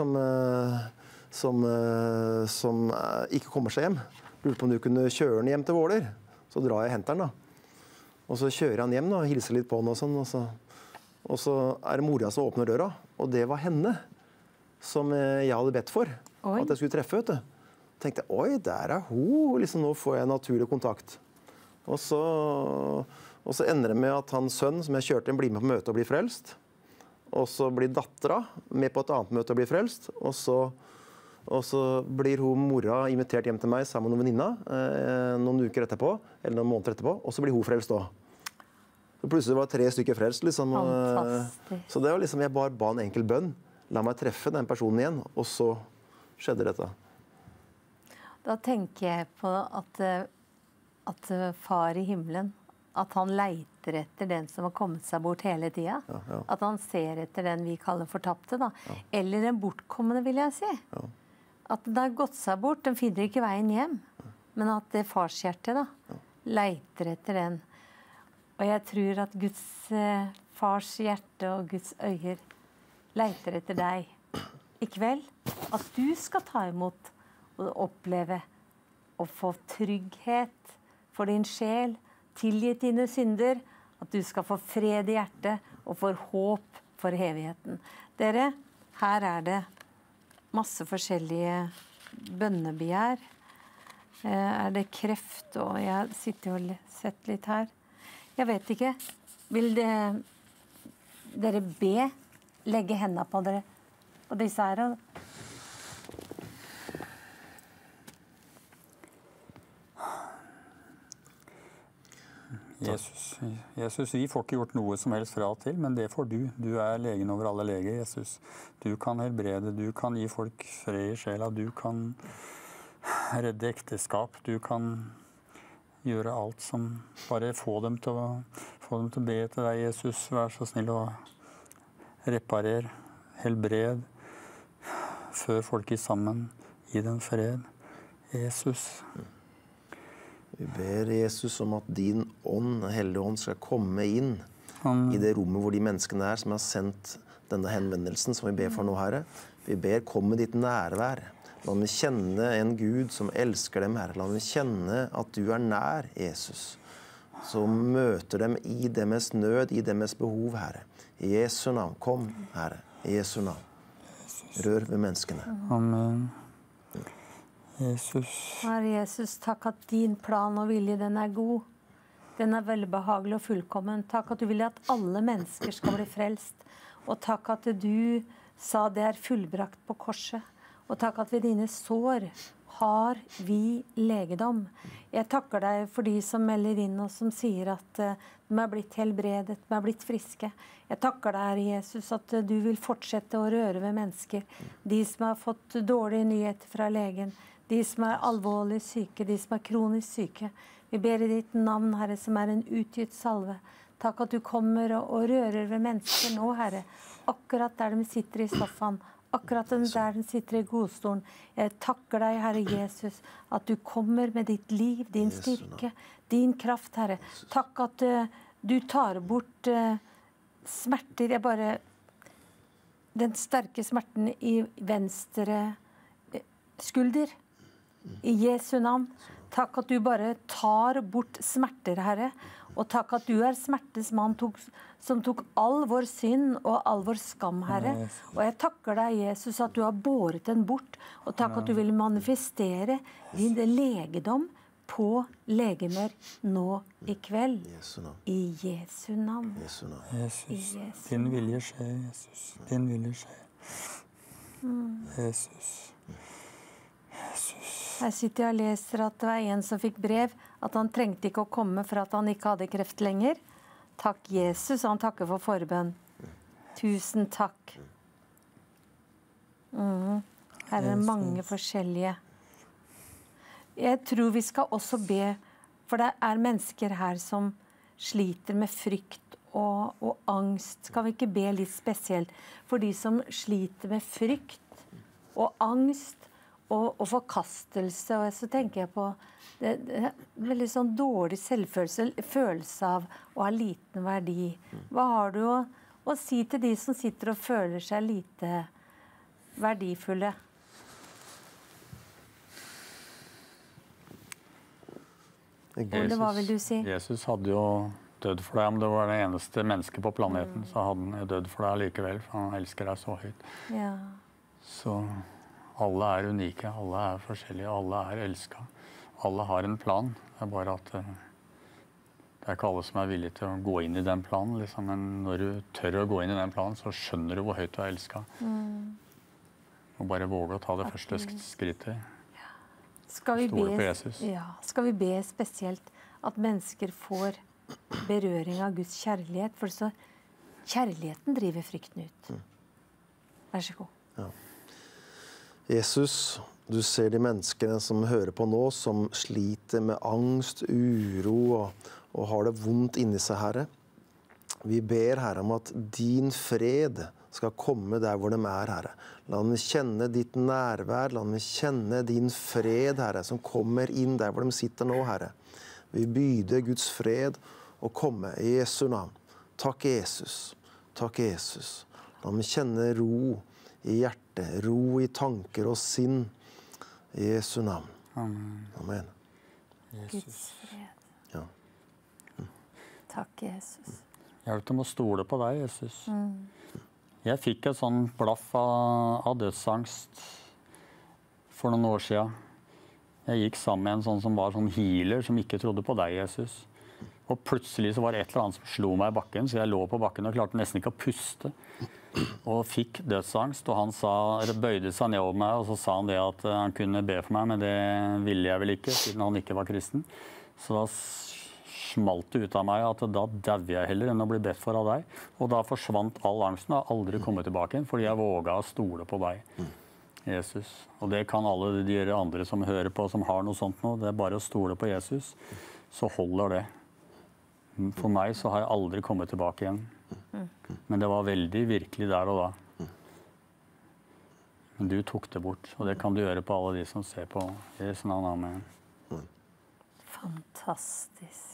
som ikke kommer seg hjem. Lurte på om du kunne kjøre han hjem til Våler. Så drar jeg og henter han da. Og så kjører han hjem da, og hilser litt på han og sånn. Og så er det mora som åpner døra, og det var henne som jeg hadde bedt for. At jeg skulle treffe, vet du. Tenkte jeg, oi, der er hun. Liksom, nå får jeg naturlig kontakt. Og så ender det med at hans sønn, som jeg kjørte inn, blir med på møte og blir frelst. Og så blir dattera med på et annet møte og blir frelst. Og så blir mora invitert hjem til meg sammen med noen venninna noen uker etterpå, eller noen måneder etterpå, og så blir hun frelst også. Så plutselig var 3 stykker frelst, liksom. Så det var liksom, jeg bare ba en enkel bønn. La meg treffe den personen igjen, og så skjedde dette. Da tenker jeg på at far i himmelen, at han leiter etter den som har kommet seg bort hele tida. At han ser etter den vi kaller fortapte, da. Eller den bortkommende, vil jeg si. At den har gått seg bort, den finner ikke veien hjem. Men at det farshjertet da, leiter etter den. Og jeg tror at Guds fars hjerte og Guds øyer leiter etter deg i kveld. At du skal ta imot og oppleve og få trygghet for din sjel, tilgitt dine synder, at du skal få fred i hjertet og få håp for evigheten. Dere, her er det masse forskjellige bønnebegjær. Er det kreft, og jeg sitter og sett litt her. Jeg vet ikke. Vil dere be, legge hendene på dere på disse her? Jesus, vi får ikke gjort noe som helst fra og til, men det får du. Du er legen over alle leger, Jesus. Du kan helbrede, du kan gi folk fred i sjela, du kan redde ekteskap, du kan gjøre alt som bare få dem til å be til deg, Jesus. Vær så snill å reparere, helbred, før folk sammen, gi dem fred. Jesus. Vi ber Jesus om at din ånd, Hellige ånd, skal komme inn i det rommet hvor de menneskene er som har sendt denne henvendelsen som vi ber for nå, Herre. Vi ber kom med ditt nærvær. La dem kjenne en Gud som elsker dem, Herre. La dem kjenne at du er nær, Jesus. Som møter dem i deres nød, i deres behov, Herre. I Jesu navn. Kom, Herre. I Jesu navn. Rør ved menneskene. Amen. Jesus. Herre Jesus, takk at din plan og vilje, den er god. Den er velbehagelig og fullkommen. Takk at du vil at alle mennesker skal bli frelst. Og takk at du sa det er fullbrakt på korset. Og takk at ved dine sår har vi legedom. Jeg takker deg for de som melder inn og som sier at de er blitt helbredet, de er blitt friske. Jeg takker deg, Jesus, at du vil fortsette å røre ved mennesker. De som har fått dårlige nyheter fra legen, de som er alvorlig syke, de som er kronisk syke. Vi ber i ditt navn, Herre, som er en utgitt salve. Takk at du kommer og rører ved mennesker nå, Herre. Akkurat der de sitter i sofaen. Akkurat der de sitter i godstolen. Jeg takker deg, Herre Jesus, at du kommer med ditt liv, din styrke, din kraft, Herre. Takk at du tar bort smerter. Den sterke smerten i venstre skulder. I Jesu navn. Takk at du bare tar bort smerter, Herre. Og takk at du er smertes mann som tok all vår synd og all vår skam, Herre. Og jeg takker deg, Jesus, at du har båret den bort. Og takk at du vil manifestere din legedom på legemer nå i kveld. I Jesu navn. Jesus, din vilje skje, Jesus. Din vilje skje. Jesus. Her sitter jeg og leser at det var en som fikk brev, at han trengte ikke å komme for at han ikke hadde kreft lenger. Takk Jesus, og han takker for forbønn. Tusen takk. Her er det mange forskjellige. Jeg tror vi skal også be, for det er mennesker her som sliter med frykt og angst. Skal vi ikke be litt spesielt for de som sliter med frykt og angst og forkastelse? Og så tenker jeg på det veldig sånn dårlig selvfølelse, følelse av å ha liten verdi. Hva har du å si til de som sitter og føler seg lite verdifulle? Ole, hva vil du si? Jesus hadde jo dødd for deg, om det var det eneste mennesket på planeten, så hadde han dødd for deg likevel, for han elsker deg så høyt. Ja. Så alle er unike, alle er forskjellige, alle er elsket. Alle har en plan. Det er bare at det er ikke alle som er villige til å gå inn i den planen. Liksom. Men når du tør å gå inn i den planen, så skjønner du hvor høyt du er elsket. Og bare våge å ta det første skrittet. Skal vi be spesielt at mennesker får berøring av Guds kjærlighet? For så kjærligheten driver frykten ut. Vær så god. Ja. Jesus, du ser de menneskene som hører på nå, som sliter med angst, uro og har det vondt inni seg, Herre. Vi ber, Herre, om at din fred skal komme der hvor de er, Herre. La dem kjenne ditt nærvær, la dem kjenne din fred, Herre, som kommer inn der hvor de sitter nå, Herre. Vi byder Guds fred å komme i Jesu navn. Takk, Jesus. Takk, Jesus. La dem kjenne ro i hjertet, ro i tanker og sinn. I Jesu navn. Amen. Amen. Guds fred. Ja. Takk, Jesus. Hjelp dem å stole på deg, Jesus. Jeg fikk et sånn blaff av dødsangst for noen år siden. Jeg gikk sammen med en sånn som var sånn healer, som ikke trodde på deg, Jesus. Og plutselig så var det et eller annet som slo meg i bakken, så jeg lå på bakken og klarte nesten ikke å puste. Og fikk dødsangst, og han bøyde seg ned over meg, og så sa han det at han kunne be for meg, men det ville jeg vel ikke, siden han ikke var kristen. Så da smalt det ut av meg at da dauer jeg heller enn å bli bedt for av deg. Og da forsvant all angsten og har aldri kommet tilbake igjen, fordi jeg våga å stole på deg, Jesus. Og det kan alle de andre som hører på, som har noe sånt nå. Det er bare å stole på Jesus, så holder det. For meg så har jeg aldri kommet tilbake igjen. Men det var veldig virkelig der og da. Men du tok det bort, og det kan du gjøre på alle de som ser på. I Jesu navn, amen. Fantastisk.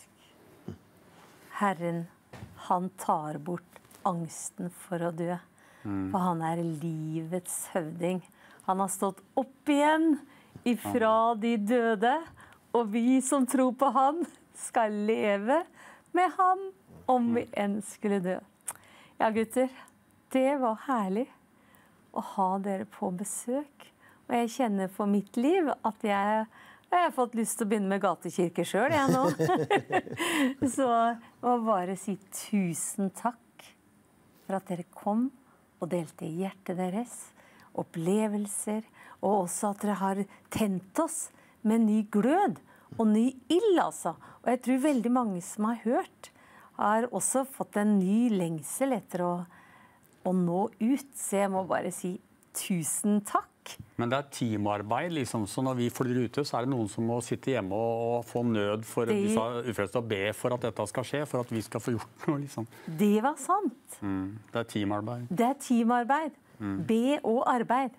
Herren, han tar bort angsten for å dø. For han er livets høvding. Han har stått opp igjen ifra de døde, og vi som tror på han skal leve med ham om vi enn skulle dø. Ja, gutter, det var herlig å ha dere på besøk. Og jeg kjenner for mitt liv at jeg har fått lyst til å begynne med gatekirke selv, jeg nå. Så å bare si tusen takk for at dere kom og delte i hjertet deres, opplevelser, og også at dere har tent oss med ny glød og ny ild, altså. Og jeg tror veldig mange som har hørt, har også fått en ny lengsel etter å nå ut. Så jeg må bare si tusen takk. Men det er teamarbeid, liksom. Så når vi flyr ute, så er det noen som må sitte hjemme og få nød for disse ufrelste og be for at dette skal skje, for at vi skal få gjort noe, liksom. Det var sant. Det er teamarbeid. Det er teamarbeid. Be og arbeid.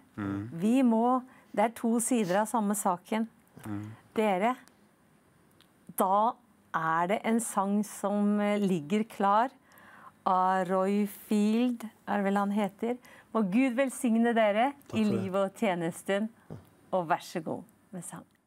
Det er to sider av samme saken. Dere, da er det en sang som ligger klar av Roy Field, er vel han heter. Må Gud velsigne dere i liv og tjenesten, og vær så god med sang.